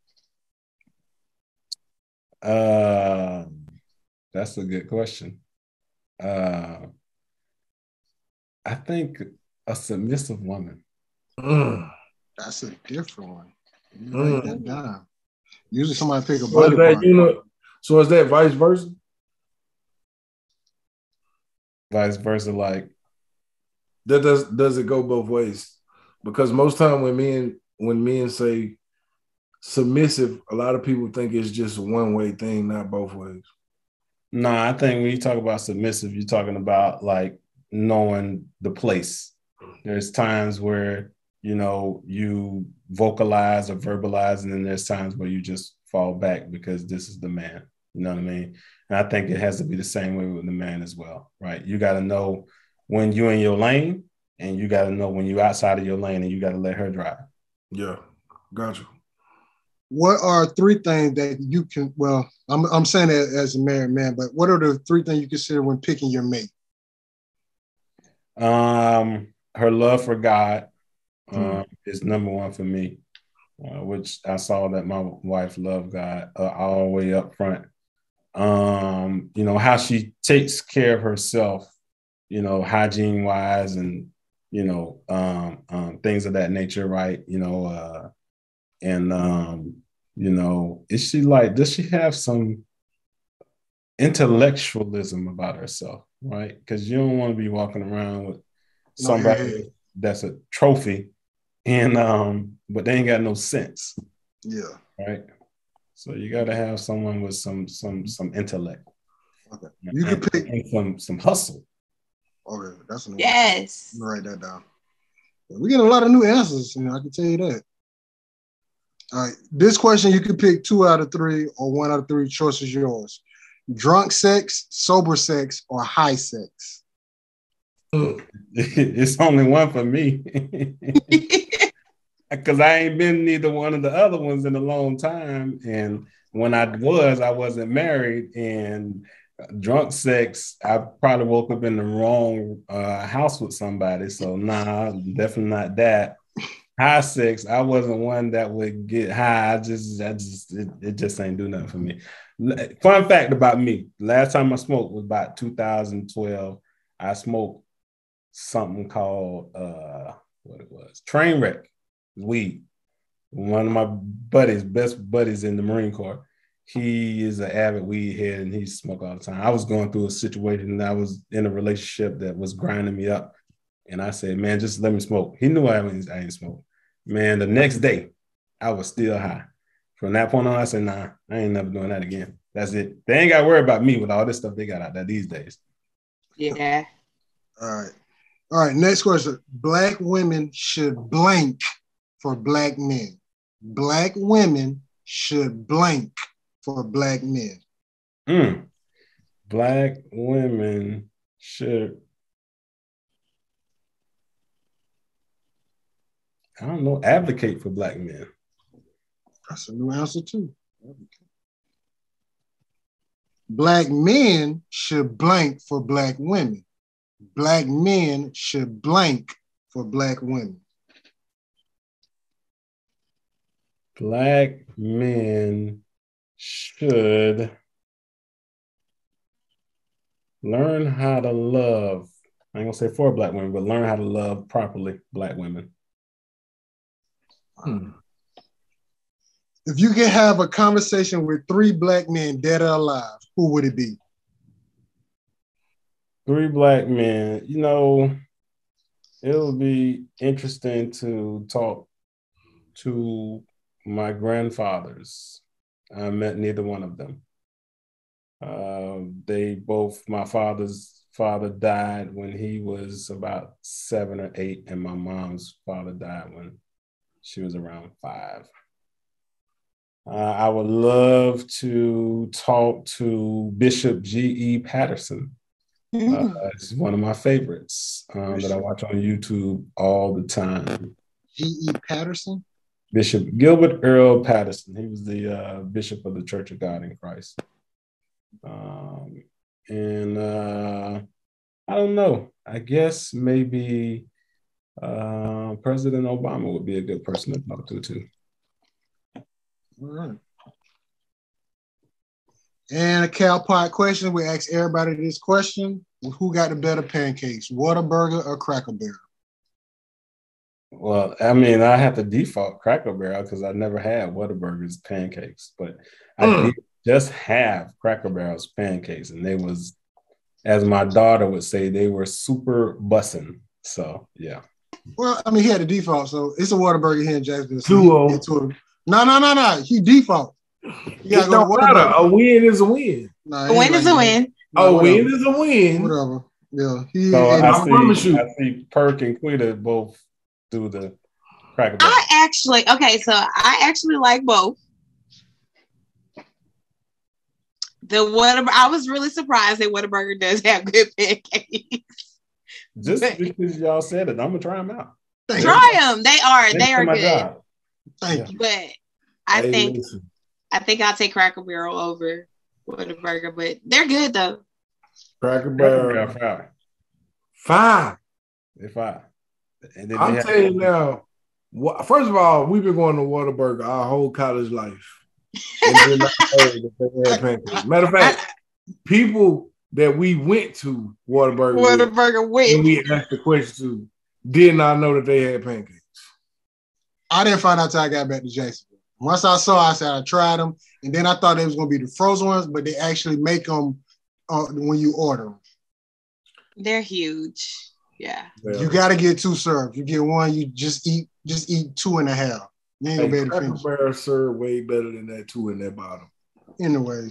Uh, that's a good question. Uh, I think a submissive woman. Mm. That's a different one. You Mm. write that down. Usually somebody pick a So body is that, part. you know, so is that vice versa? Vice versa, like That does does it go both ways? Because most time when men when men say submissive, a lot of people think it's just a one way thing, not both ways. no, nah, I think when you talk about submissive, you're talking about like knowing the place. There's times where, you know, you vocalize or verbalize, and then there's times where you just fall back because this is the man. You know what I mean? And I think it has to be the same way with the man as well, right? You got to know when you're in your lane, and you got to know when you're outside of your lane, and you got to let her drive. Yeah, gotcha. What are three things that you can, well, I'm, I'm saying that as a married man, but what are the three things you consider when picking your mate? Um, her love for God um, Mm. is number one for me, uh, which I saw that my wife loved God uh, all the way up front. Um, you know, how she takes care of herself, you know, hygiene wise and, you know, um, um, things of that nature, right? You know, uh, and, um, you know, is she like, does she have some intellectualism about herself, right? Because you don't want to be walking around with No somebody airhead. that's a trophy and, um, but they ain't got no sense, Yeah. right? So you got to have someone with some some some intellect. Okay. You and, could pick. and some some hustle. Okay, that's an Yes. Let me write that down. We get a lot of new answers, you know, I can tell you that. All right. This question, you could pick two out of three or one out of three. Choice is yours. Drunk sex, sober sex, or high sex? Mm. It's only one for me. Because I ain't been neither one of the other ones in a long time. And when I was, I wasn't married. And drunk sex, I probably woke up in the wrong uh, house with somebody. So nah, definitely not that. High sex, I wasn't one that would get high. I just, I just, it, it just ain't do nothing for me. Fun fact about me: last time I smoked was about two thousand twelve. I smoked something called uh, what it was, train wreck. Weed. One of my buddies, best buddies in the Marine Corps, he is an avid weed head and he smoked all the time. I was going through a situation and I was in a relationship that was grinding me up. And I said, man, just let me smoke. He knew I ain't, I ain't smoke. Man, the next day, I was still high. From that point on, I said, nah, I ain't never doing that again. That's it. They ain't got to worry about me with all this stuff they got out there these days. Yeah. All right. All right. Next question. Black women should blank for black men. Black women should blank for black men. Mm. Black women should. I don't know. Advocate for black men. That's a new answer too. Black men should blank for black women. Black men should blank for black women. Black men should learn how to love. I ain't gonna say for black women, but learn how to love properly black women. Hmm. If you could have a conversation with three black men dead or alive, who would it be? Three black men. You know, it would be interesting to talk to my grandfathers. I met neither one of them. Uh, they both, my father's father died when he was about seven or eight, and my mom's father died when she was around five. Uh, I would love to talk to Bishop G E Patterson. Mm. Uh, it's one of my favorites um, that I watch on YouTube all the time. G E Patterson? Bishop Gilbert Earl Patterson. He was the uh, bishop of the Church of God in Christ. Um, and uh, I don't know. I guess maybe uh, President Obama would be a good person to talk to, too. All right. And a cow pot question. We ask everybody this question. Who got the better pancakes, Whataburger or Cracker Barrel? Well, I mean, I have to default Cracker Barrel because I never had Whataburger's pancakes, but I mm. did just have Cracker Barrel's pancakes, and they was, as my daughter would say, they were super bussin'. So, yeah. Well, I mean, he had a default, so it's a Whataburger here in Jacksonville. So two No, no, no, no. He default. You it don't matter. A win is a win. Nah, a win is a win. A win is a win. Whatever. Yeah. He, so I, I, see, promise you. I see Perk and Quita both do the Cracker Barrel. I actually, okay, so I actually like both. The Whataburger, I was really surprised that Whataburger does have good pancakes. Just because y'all said it, I'm gonna try them out. Try them. They are. Thanks they are good. Job. Thank you. But I hey, think listen. I think I'll take Cracker Barrel over Whataburger, but they're good though. Cracker Barrel. Five. Five. They're five. And then I'm they telling you now, first of all, we've been going to Whataburger our whole college life. And then I heard that they had pancakes. Matter of fact, people that we went to Whataburger, Whataburger with, and we asked the question to, did not know that they had pancakes. I didn't find out until I got back to Jacksonville. Once I saw, I said I tried them, and then I thought they was going to be the frozen ones, but they actually make them uh, when you order them. They're huge. Yeah. yeah. You got to get two served. You get one, you just eat just eat two and a half. You ain't hey, gonna be able to finish. Barrel serve way better than that two in that bottom. Anyways.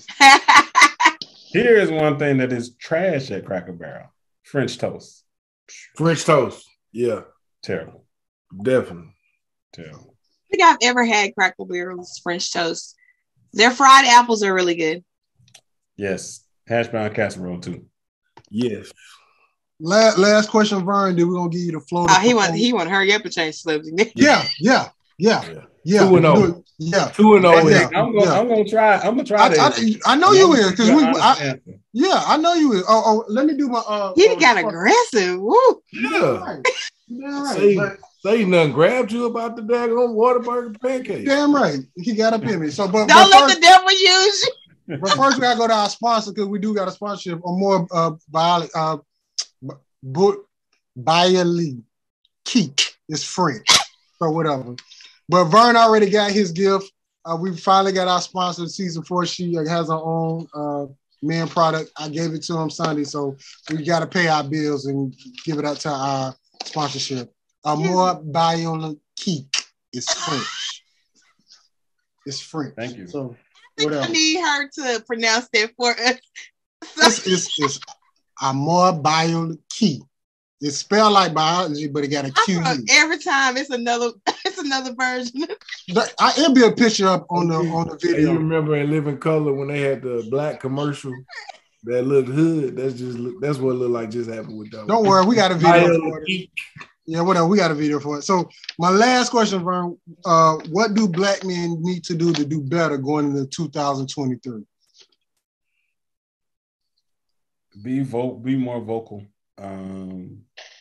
Here is one thing that is trash at Cracker Barrel. French toast. French toast. Yeah. Terrible. Definitely. Terrible. I think I've ever had Cracker Barrel's French toast. Their fried apples are really good. Yes. Hash brown casserole too. Yes. Last, last question, Vernon. Then we're gonna give you the floor. Oh, he want he want to hurry up and change slips. Yeah, yeah, yeah, yeah. yeah. Two and zero. Yeah, two and zero. Yeah. I'm gonna yeah. I'm gonna try. I'm gonna try I, that. I, I know you will because we. I, yeah, I know you will. Oh, oh, let me do my. Uh, he uh, got aggressive. Woo. Yeah. Right. Damn right. Say, but, say nothing grabbed you about the daggone Whataburger pancake. Damn right. He got up in me. So, but don't but let first, the devil use you. But first, we gotta go to our sponsor because we do got a sponsorship or more. Uh, bio, uh, but Bayali Keek is French, so whatever. But Vern already got his gift. Uh, we finally got our sponsor season four. She has her own uh, men product. I gave it to him Sunday, so we got to pay our bills and give it out to our sponsorship. Uh, more Bayali Keek It's French. It's French. Thank you. So I need her to pronounce that for us. It's, it's, it's amor biology. It's spelled like biology, but it got a Q. Every time it's another, it's another version. I, it'll be a picture up on the on the video. You remember in Living Color when they had the black commercial that looked hood? That's just that's what it looked like just happened with that. Don't worry, we got a video for it. Yeah, whatever. We got a video for it. So my last question, Vern, uh, what do black men need to do to do better going into two thousand twenty-three? Be vo- be more vocal. Um,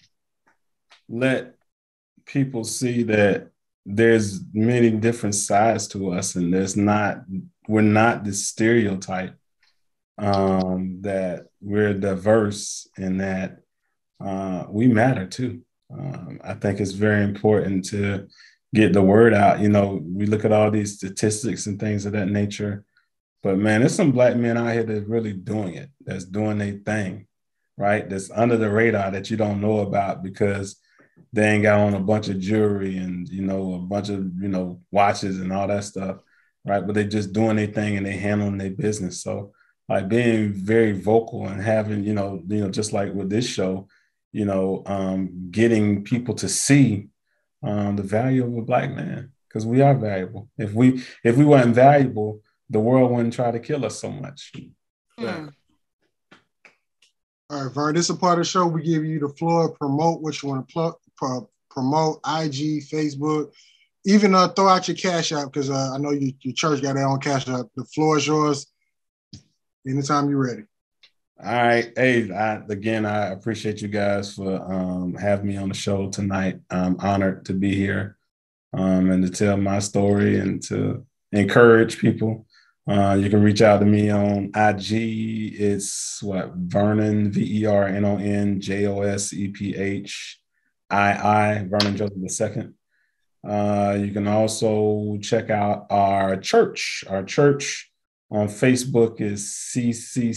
let people see that there's many different sides to us, and there's not we're not the stereotype. Um, that we're diverse and that uh, we matter too. Um, I think it's very important to get the word out. You know, we look at all these statistics and things of that nature, but man, there's some black men out here that's really doing it, that's doing their thing, right? That's under the radar that you don't know about because they ain't got on a bunch of jewelry and, you know, a bunch of, you know, watches and all that stuff, right? But they just doing their thing and they handling their business. So like being very vocal and having, you know, you know, just like with this show, you know, um, getting people to see um, the value of a black man, because we are valuable. If we if we weren't valuable, the world wouldn't try to kill us so much. Mm. All right, Vern, this is a part of the show. We give you the floor, promote what you want to plug, pro- promote, I G, Facebook, even uh, throw out your Cash App, because uh, I know you, your church got their own Cash App. The floor is yours anytime you're ready. All right. Hey, I, again, I appreciate you guys for um, having me on the show tonight. I'm honored to be here um, and to tell my story and to encourage people. Uh, you can reach out to me on I G. It's what? Vernon, V E R N O N J O S E P H I I, Vernon Joseph the Second. Uh, you can also check out our church. Our church on Facebook is C C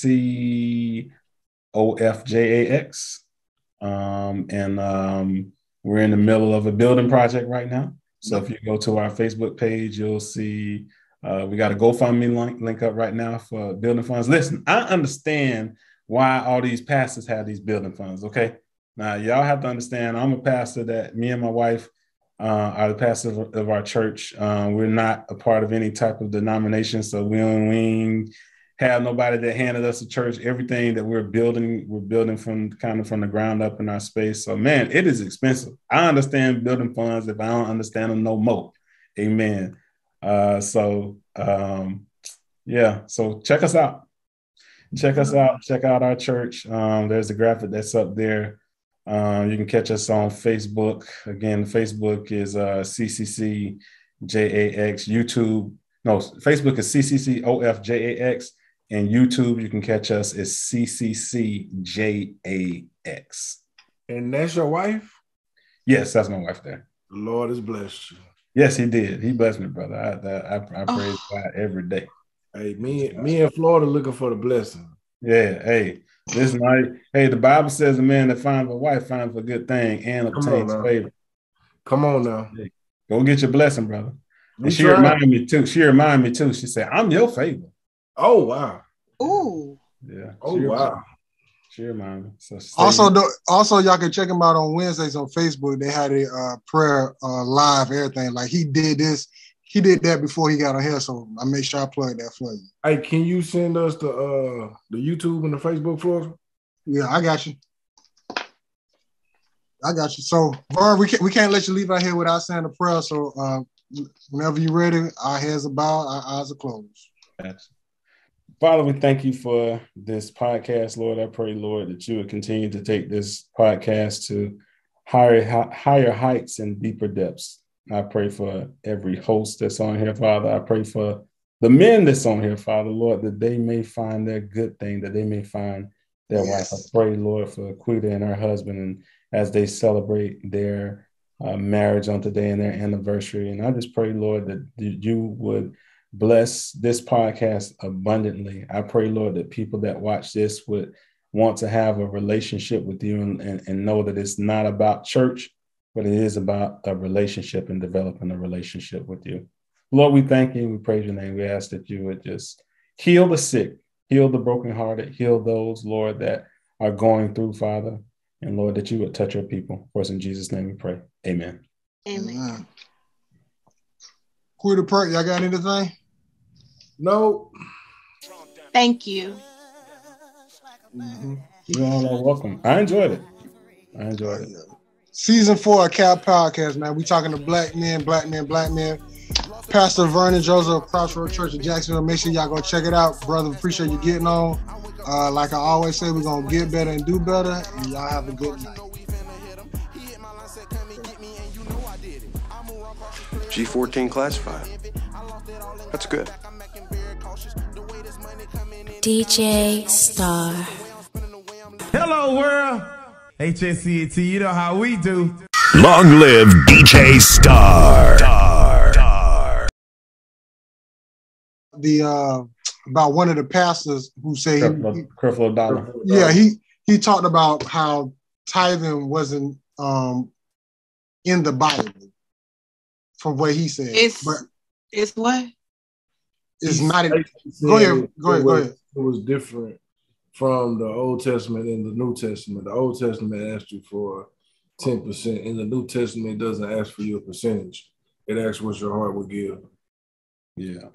C O F J A X. Um, and um, we're in the middle of a building project right now. So if you go to our Facebook page, you'll see uh, we got a GoFundMe link, link up right now for building funds. Listen, I understand why all these pastors have these building funds, okay? Now, y'all have to understand, I'm a pastor that me and my wife Uh, are the pastor of, of our church. Uh, we're not a part of any type of denomination, so we don't, we ain't have nobody that handed us a church. Everything that we're building, we're building from kind of from the ground up in our space. So, man, it is expensive. I understand building funds if I don't understand them no more. Amen. Uh, so, um, yeah, so check us out. Check us out. Check out our church. Um, there's a graphic that's up there. Um, you can catch us on Facebook. Again, Facebook is uh, C C C J A X. YouTube, no, Facebook is C C C O F J A X. And YouTube, you can catch us as C C C J A X. And that's your wife? Yes, that's my wife there. The Lord has blessed you. Yes, he did. He blessed me, brother. I, I, I praise oh. God every day. Hey, me, me in Florida looking for the blessing. Yeah, hey. Listen, I, hey, the Bible says a man that finds a wife finds a good thing and obtains favor. Come on now. Hey, go get your blessing, brother. We and she tried. reminded me too. She reminded me too. She said, I'm your favor. Oh, wow. Ooh. Yeah. Oh, she wow. Reminded, she reminded me. So also, do, also, y'all can check him out on Wednesdays on Facebook. They had a uh, prayer uh, live, everything. Like he did this. He did that before he got on here, so I make sure I plug that for you. Hey, can you send us the uh, the YouTube and the Facebook for us? Yeah, I got you. I got you. So, Vern, we can't we can't let you leave out here without saying a prayer. So, uh, whenever you're ready, our heads are bowed, our eyes are closed. Father, we thank you for this podcast, Lord. I pray, Lord, that you would continue to take this podcast to higher higher heights and deeper depths. I pray for every host that's on here, Father. I pray for the men that's on here, Father, Lord, that they may find their good thing, that they may find their yes. wife. I pray, Lord, for Quita and her husband, and as they celebrate their uh, marriage on today and their anniversary. And I just pray, Lord, that you would bless this podcast abundantly. I pray, Lord, that people that watch this would want to have a relationship with you and, and, and know that it's not about church, but it is about a relationship and developing a relationship with you. Lord, we thank you. We praise your name. We ask that you would just heal the sick, heal the brokenhearted, heal those, Lord, that are going through, Father. And Lord, that you would touch your people. For us in Jesus' name we pray. Amen. Amen. Queer the perk, y'all got anything? No. Thank you. Mm-hmm. You all are welcome. I enjoyed it. I enjoyed it. Season four of Cal Podcast, man. We talking to black men, black men, black men. Pastor Vernon Joseph, Crossroad Church in Jacksonville. Make sure y'all go check it out. Brother, appreciate you getting on. Uh, like I always say, we're going to get better and do better. And y'all have a good night. G fourteen classified. That's good. D J Star. Hello, world. H S C A T, you know how we do. Long live D J Star. The uh, about one of the pastors who say, Creflo Dollar. Yeah, he he talked about how tithing wasn't um, in the Bible, from what he said. It's but it's what? It's not. In, go ahead. Go ahead. Go ahead. It was different from the Old Testament and the New Testament. The Old Testament asked you for ten percent. In the New Testament, it doesn't ask for your percentage. It asks what your heart would give. Yeah.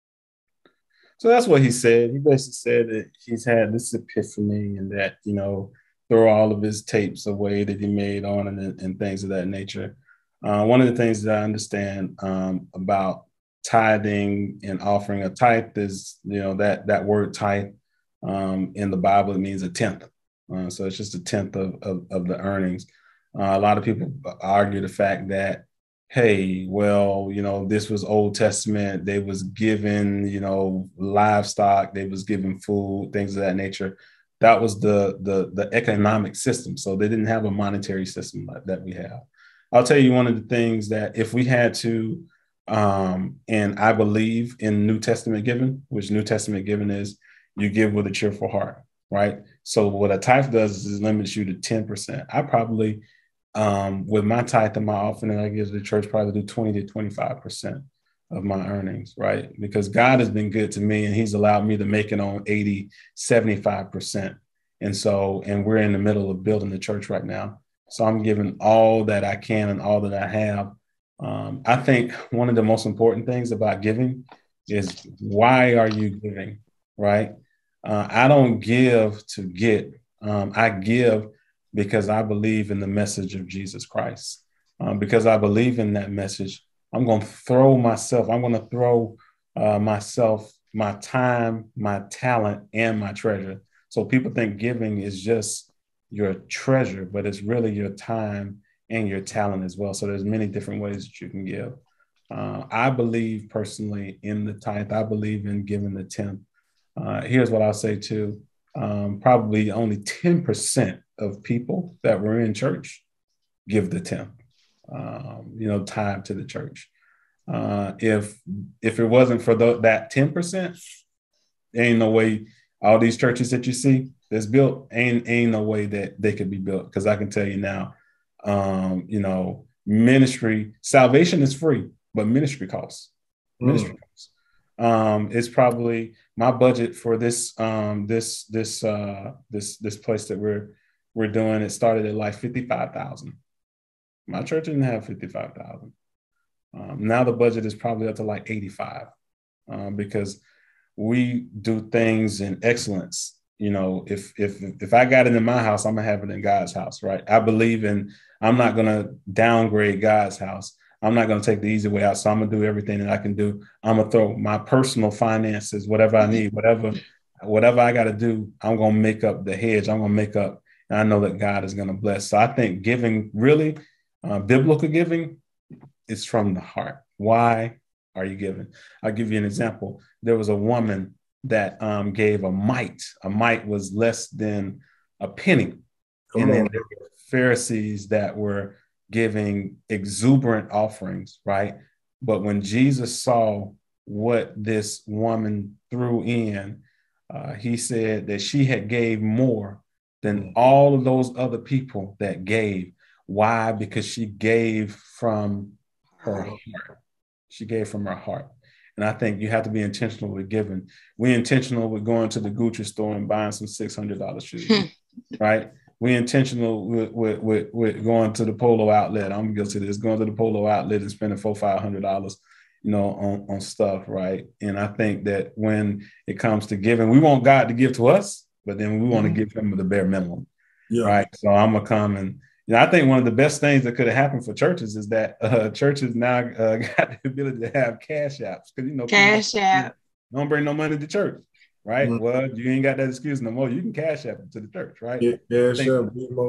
So that's what he said. He basically said that he's had this epiphany and that, you know, throw all of his tapes away that he made on and, and things of that nature. Uh, one of the things that I understand um, about tithing and offering a tithe is, you know, that that word tithe um, in the Bible, it means a tenth. Uh, so it's just a tenth of, of, of the earnings. Uh, a lot of people argue the fact that, hey, well, you know, this was Old Testament. They was given, you know, livestock. They was given food, things of that nature. That was the the the economic system. So they didn't have a monetary system like that we have. I'll tell you one of the things that if we had to, um, and I believe in New Testament giving, which New Testament giving is you give with a cheerful heart, right? So what a tithe does is limits you to ten percent. I probably, um, with my tithe and my offering that I give to the church, probably do twenty to twenty-five percent of my earnings, right? Because God has been good to me and he's allowed me to make it on eighty, seventy-five percent. And so, and we're in the middle of building the church right now. So I'm giving all that I can and all that I have. Um, I think one of the most important things about giving is why are you giving, right? Uh, I don't give to get. Um, I give because I believe in the message of Jesus Christ. Um, because I believe in that message, I'm going to throw myself, I'm going to throw uh, myself, my time, my talent, and my treasure. So people think giving is just your treasure, but it's really your time and your talent as well. So there's many different ways that you can give. Uh, I believe personally in the tithe. I believe in giving the tenth. Uh, here's what I'll say too. Um, probably only ten percent of people that were in church give the tenth, um, you know, tithe to the church. Uh, if if it wasn't for the, that ten percent, there ain't no way all these churches that you see that's built, ain't, ain't no way that they could be built. Because I can tell you now, um, you know, ministry, salvation is free, but ministry costs. Mm. Ministry costs. Um, it's probably my budget for this um, this this uh, this this place that we're we're doing. It started at like fifty-five thousand. My church didn't have fifty-five thousand. Um, now the budget is probably up to like eighty-five um, because we do things in excellence. You know, if if if I got it in my house, I'm gonna have it in God's house, right? I believe in. I'm not gonna downgrade God's house. I'm not going to take the easy way out. So I'm going to do everything that I can do. I'm going to throw my personal finances, whatever I need, whatever, whatever I got to do, I'm going to make up the hedge. I'm going to make up. And I know that God is going to bless. So I think giving, really, uh, biblical giving is from the heart. Why are you giving? I'll give you an example. There was a woman that um, gave a mite. A mite was less than a penny. Come and on. Then there were Pharisees that were giving exuberant offerings, right? But when Jesus saw what this woman threw in, uh, he said that she had gave more than all of those other people that gave. Why? Because she gave from her heart. She gave from her heart. And I think you have to be intentional with giving. We're intentional with going to the Gucci store and buying some six hundred dollars shoes, right? We're intentional with, with, with, with going to the Polo outlet. I'm guilty of this, going to the Polo outlet and spending four, five hundred dollars, you know, on, on stuff, right? And I think that when it comes to giving, we want God to give to us, but then we want to give him the bare minimum, yeah. right? So I'm gonna come and, you know, I think one of the best things that could have happened for churches is that uh, churches now uh, got the ability to have cash apps, because you know, cash app don't bring no money to church, right? Mm-hmm. Well, you ain't got that excuse no more. You can cash app it to the church, right? Yeah, cash think, app,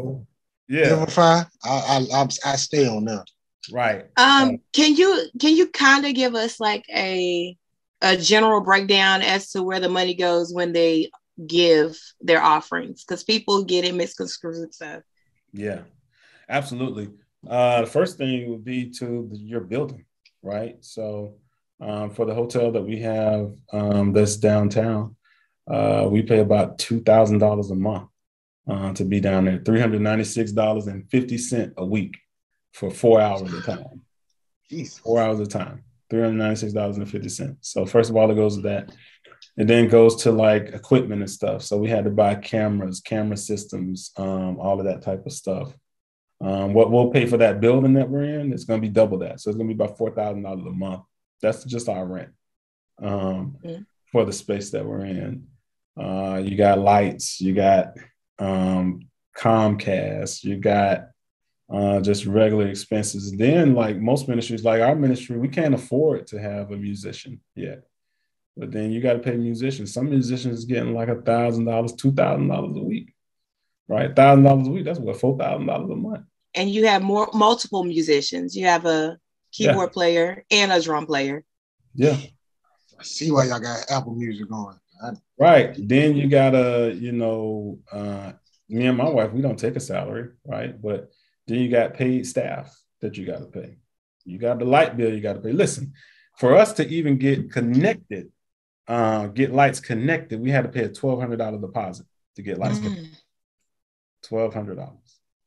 yeah. I, I I I stay on that. Right. Um, uh, can you can you kind of give us like a a general breakdown as to where the money goes when they give their offerings? Because people get it misconstrued stuff. Yeah. Absolutely. Uh, the first thing would be to the, your building, right? So um, for the hotel that we have um, that's downtown, uh, we pay about two thousand dollars a month uh, to be down there, three hundred ninety-six dollars and fifty cents a week for four hours at a time. Jeez. Four hours at a time, three hundred ninety-six dollars and fifty cents. So first of all, it goes to that. It then goes to like equipment and stuff. So we had to buy cameras, camera systems, um, all of that type of stuff. Um, what we'll pay for that building that we're in, it's going to be double that. So it's going to be about four thousand dollars a month. That's just our rent um, mm-hmm. for the space that we're in. Uh, you got lights, you got um, Comcast, you got uh, just regular expenses. Then like most ministries, like our ministry, we can't afford to have a musician yet. But then you got to pay musicians. Some musicians is getting like one thousand dollars, two thousand dollars a week. Right, one thousand dollars a week, that's what, four thousand dollars a month. And you have more multiple musicians. You have a keyboard yeah. player and a drum player. Yeah. I see why y'all got Apple Music going. I... Right. Then you got to, you know, uh, me and my wife, we don't take a salary, right? But then you got paid staff that you got to pay. You got the light bill you got to pay. Listen, for us to even get connected, uh, get lights connected, we had to pay a twelve hundred dollars deposit to get lights mm-hmm. connected. twelve hundred dollars.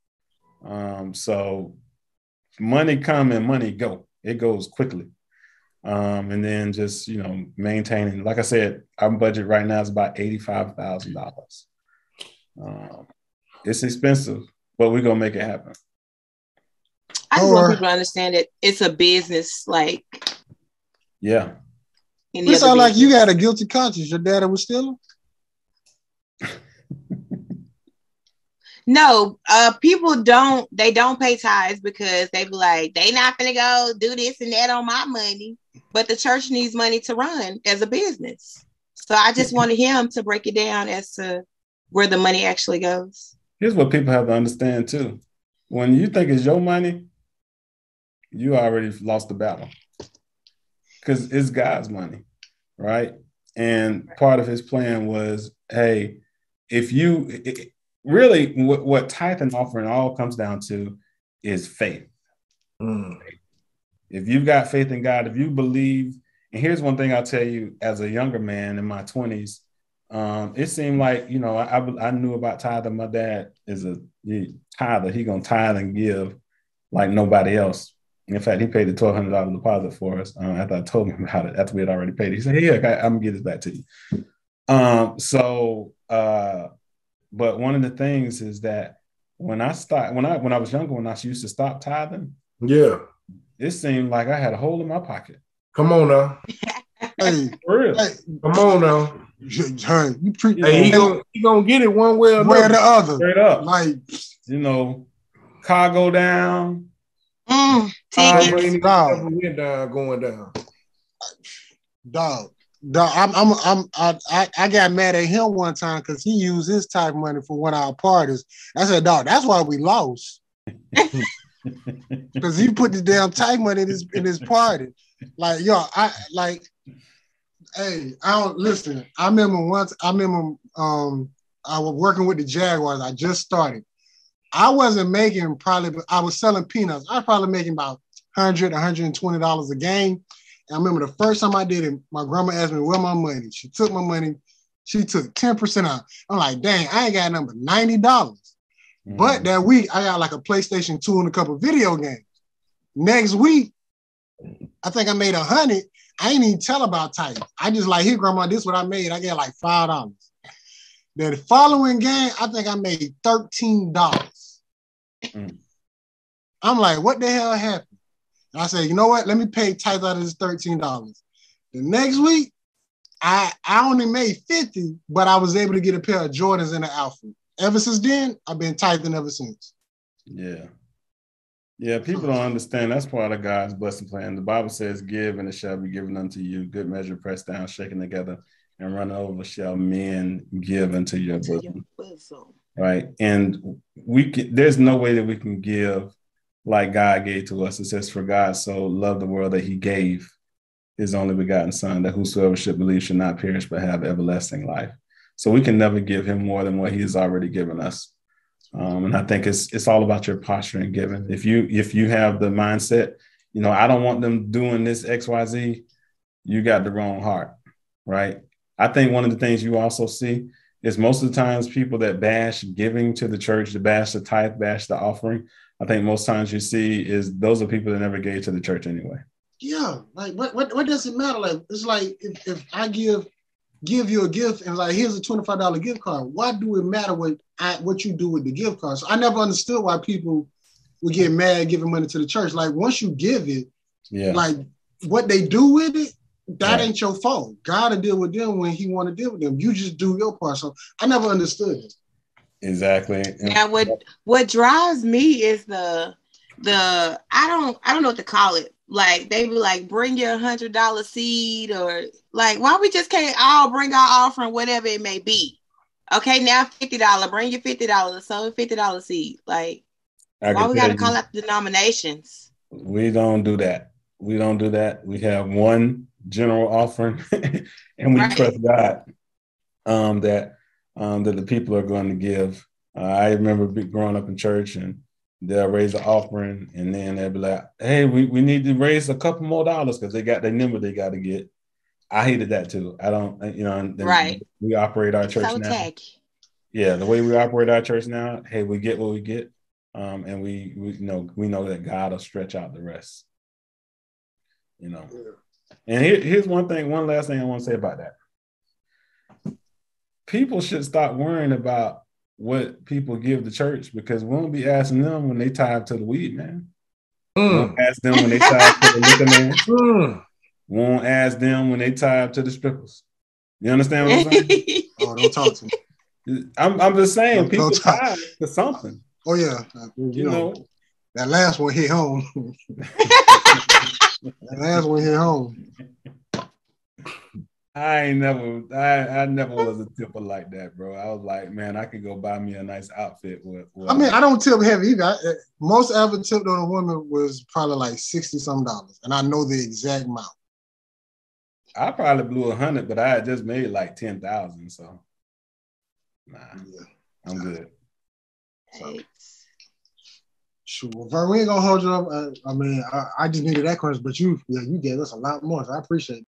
Um, so money come and money go. It goes quickly. Um, and then just, you know, maintaining, like I said, our budget right now is about eighty-five thousand dollars. Um, it's expensive, but we're going to make it happen. I just or, want people to understand that it's a business, like. Yeah. You sound like you got a guilty conscience. Your daddy was stealing? No, uh, people don't, they don't pay tithes because they be like, they not gonna go do this and that on my money. But the church needs money to run as a business. So I just wanted him to break it down as to where the money actually goes. Here's what people have to understand too. When you think it's your money, you already lost the battle. Because it's God's money, right? And part of his plan was, hey, if you... It, Really, what, what tithe and offering all comes down to is faith. Mm. If you've got faith in God, if you believe, and here's one thing I'll tell you as a younger man in my twenties, um, it seemed like, you know, I, I knew about tithing. My dad is a he, tither. He gonna tithe and give like nobody else. In fact, he paid the twelve hundred dollars deposit for us uh, after I told him about it, after we had already paid it. He said, hey, look, I, I'm gonna give this back to you. Um, so, uh, But one of the things is that when I start, when I when I was younger, when I used to stop tithing, yeah, it seemed like I had a hole in my pocket. Come on now, hey, for real. Hey, come on now. Hey, you pre- hey, he gonna he gonna get it one way or way or the other. Straight up, like you know, car go down. Mm, tickets. Dog. Went down, going down. Dog. Dog, I'm, I'm, I'm, I, I got mad at him one time because he used his type money for one of our parties. I said, dog, that's why we lost. Because he put the damn type money in his in his party. Like, yo, I like, hey, I don't listen. I remember once. I remember um, I was working with the Jaguars. I just started. I wasn't making probably. I was selling peanuts. I was probably making about one hundred dollars, one hundred twenty dollars a game. I remember the first time I did it, my grandma asked me where my money. She took my money. She took ten percent out. I'm like, dang, I ain't got nothing but ninety dollars. Mm. But that week, I got like a PlayStation two and a couple video games. Next week, I think I made a hundred. I ain't even tell about Titan. I just like, here, grandma, this is what I made. I got like five dollars. Then the following game, I think I made thirteen dollars. Mm. I'm like, what the hell happened? And I said, you know what? Let me pay Titan out of this thirteen dollars. The next week, I, I only made fifty, but I was able to get a pair of Jordans in the outfit. Ever since then, I've been tithing ever since. Yeah. Yeah, people don't understand. That's part of God's blessing plan. The Bible says, give and it shall be given unto you. Good measure, pressed down, shaken together, and run over shall men give unto your bosom. Right? And we can, there's no way that we can give like God gave to us. It says, for God so loved the world that he gave his only begotten son, that whosoever should believe should not perish but have everlasting life. So we can never give him more than what he has already given us. Um, and I think it's it's all about your posture and giving. If you if you have the mindset, you know, I don't want them doing this X Y Z, you got the wrong heart, right? I think one of the things you also see is most of the times people that bash giving to the church, to bash the tithe, bash the offering, I think most times you see is those are people that never gave to the church anyway. Yeah, like what what, what does it matter? Like it's like if, if I give give you a gift and like here's a twenty-five dollars gift card, why do it matter what I, what you do with the gift card? So I never understood why people would get mad giving money to the church. Like once you give it, yeah, like what they do with it, that right. ain't your fault. God will deal with them when he want to deal with them. You just do your part. So I never understood it. Exactly. Now what what drives me is the the I don't I don't know what to call it. Like they be like, bring your hundred dollar seed, or like, why we just can't all bring our offering, whatever it may be. Okay, now fifty dollars, bring your fifty dollars, so fifty dollar seed. Like, why we gotta call out the denominations? We don't do that. We don't do that. We have one general offering, and we right. trust God um, that um, that the people are going to give. Uh, I remember growing up in church and they'll raise an offering and then they'll be like, hey, we, we need to raise a couple more dollars because they got their number they got to get. I hated that too. I don't, you know, right. we operate our church so now. Tacky. Yeah, the way we operate our church now, hey, we get what we get. Um, and we, we you know, we know that God will stretch out the rest. You know. And here, here's one thing, one last thing I want to say about that. People should stop worrying about what people give the church because we won't be asking them when they tithe to the weed man. Mm. We won't ask them when they tithe to the liquor man. Mm. We won't ask them when they tithe to the strippers. You understand what I'm saying? Oh, don't talk to me. I'm, I'm just saying, don't, people don't tithe to something. Oh, yeah. You, you know, know, that last one hit home. That last one hit home. I ain't never, I, I never was a tipper like that, bro. I was like, man, I could go buy me a nice outfit. With, with I mean, I don't tip heavy either. I, most I ever tipped on a woman was probably like sixty some dollars, and I know the exact amount. I probably blew a hundred, but I had just made like ten thousand, so nah, yeah. I'm good. So, sure, Vernon, we ain't gonna hold you up. I, I mean, I, I just needed that question, but you, yeah, you gave us a lot more, so I appreciate it.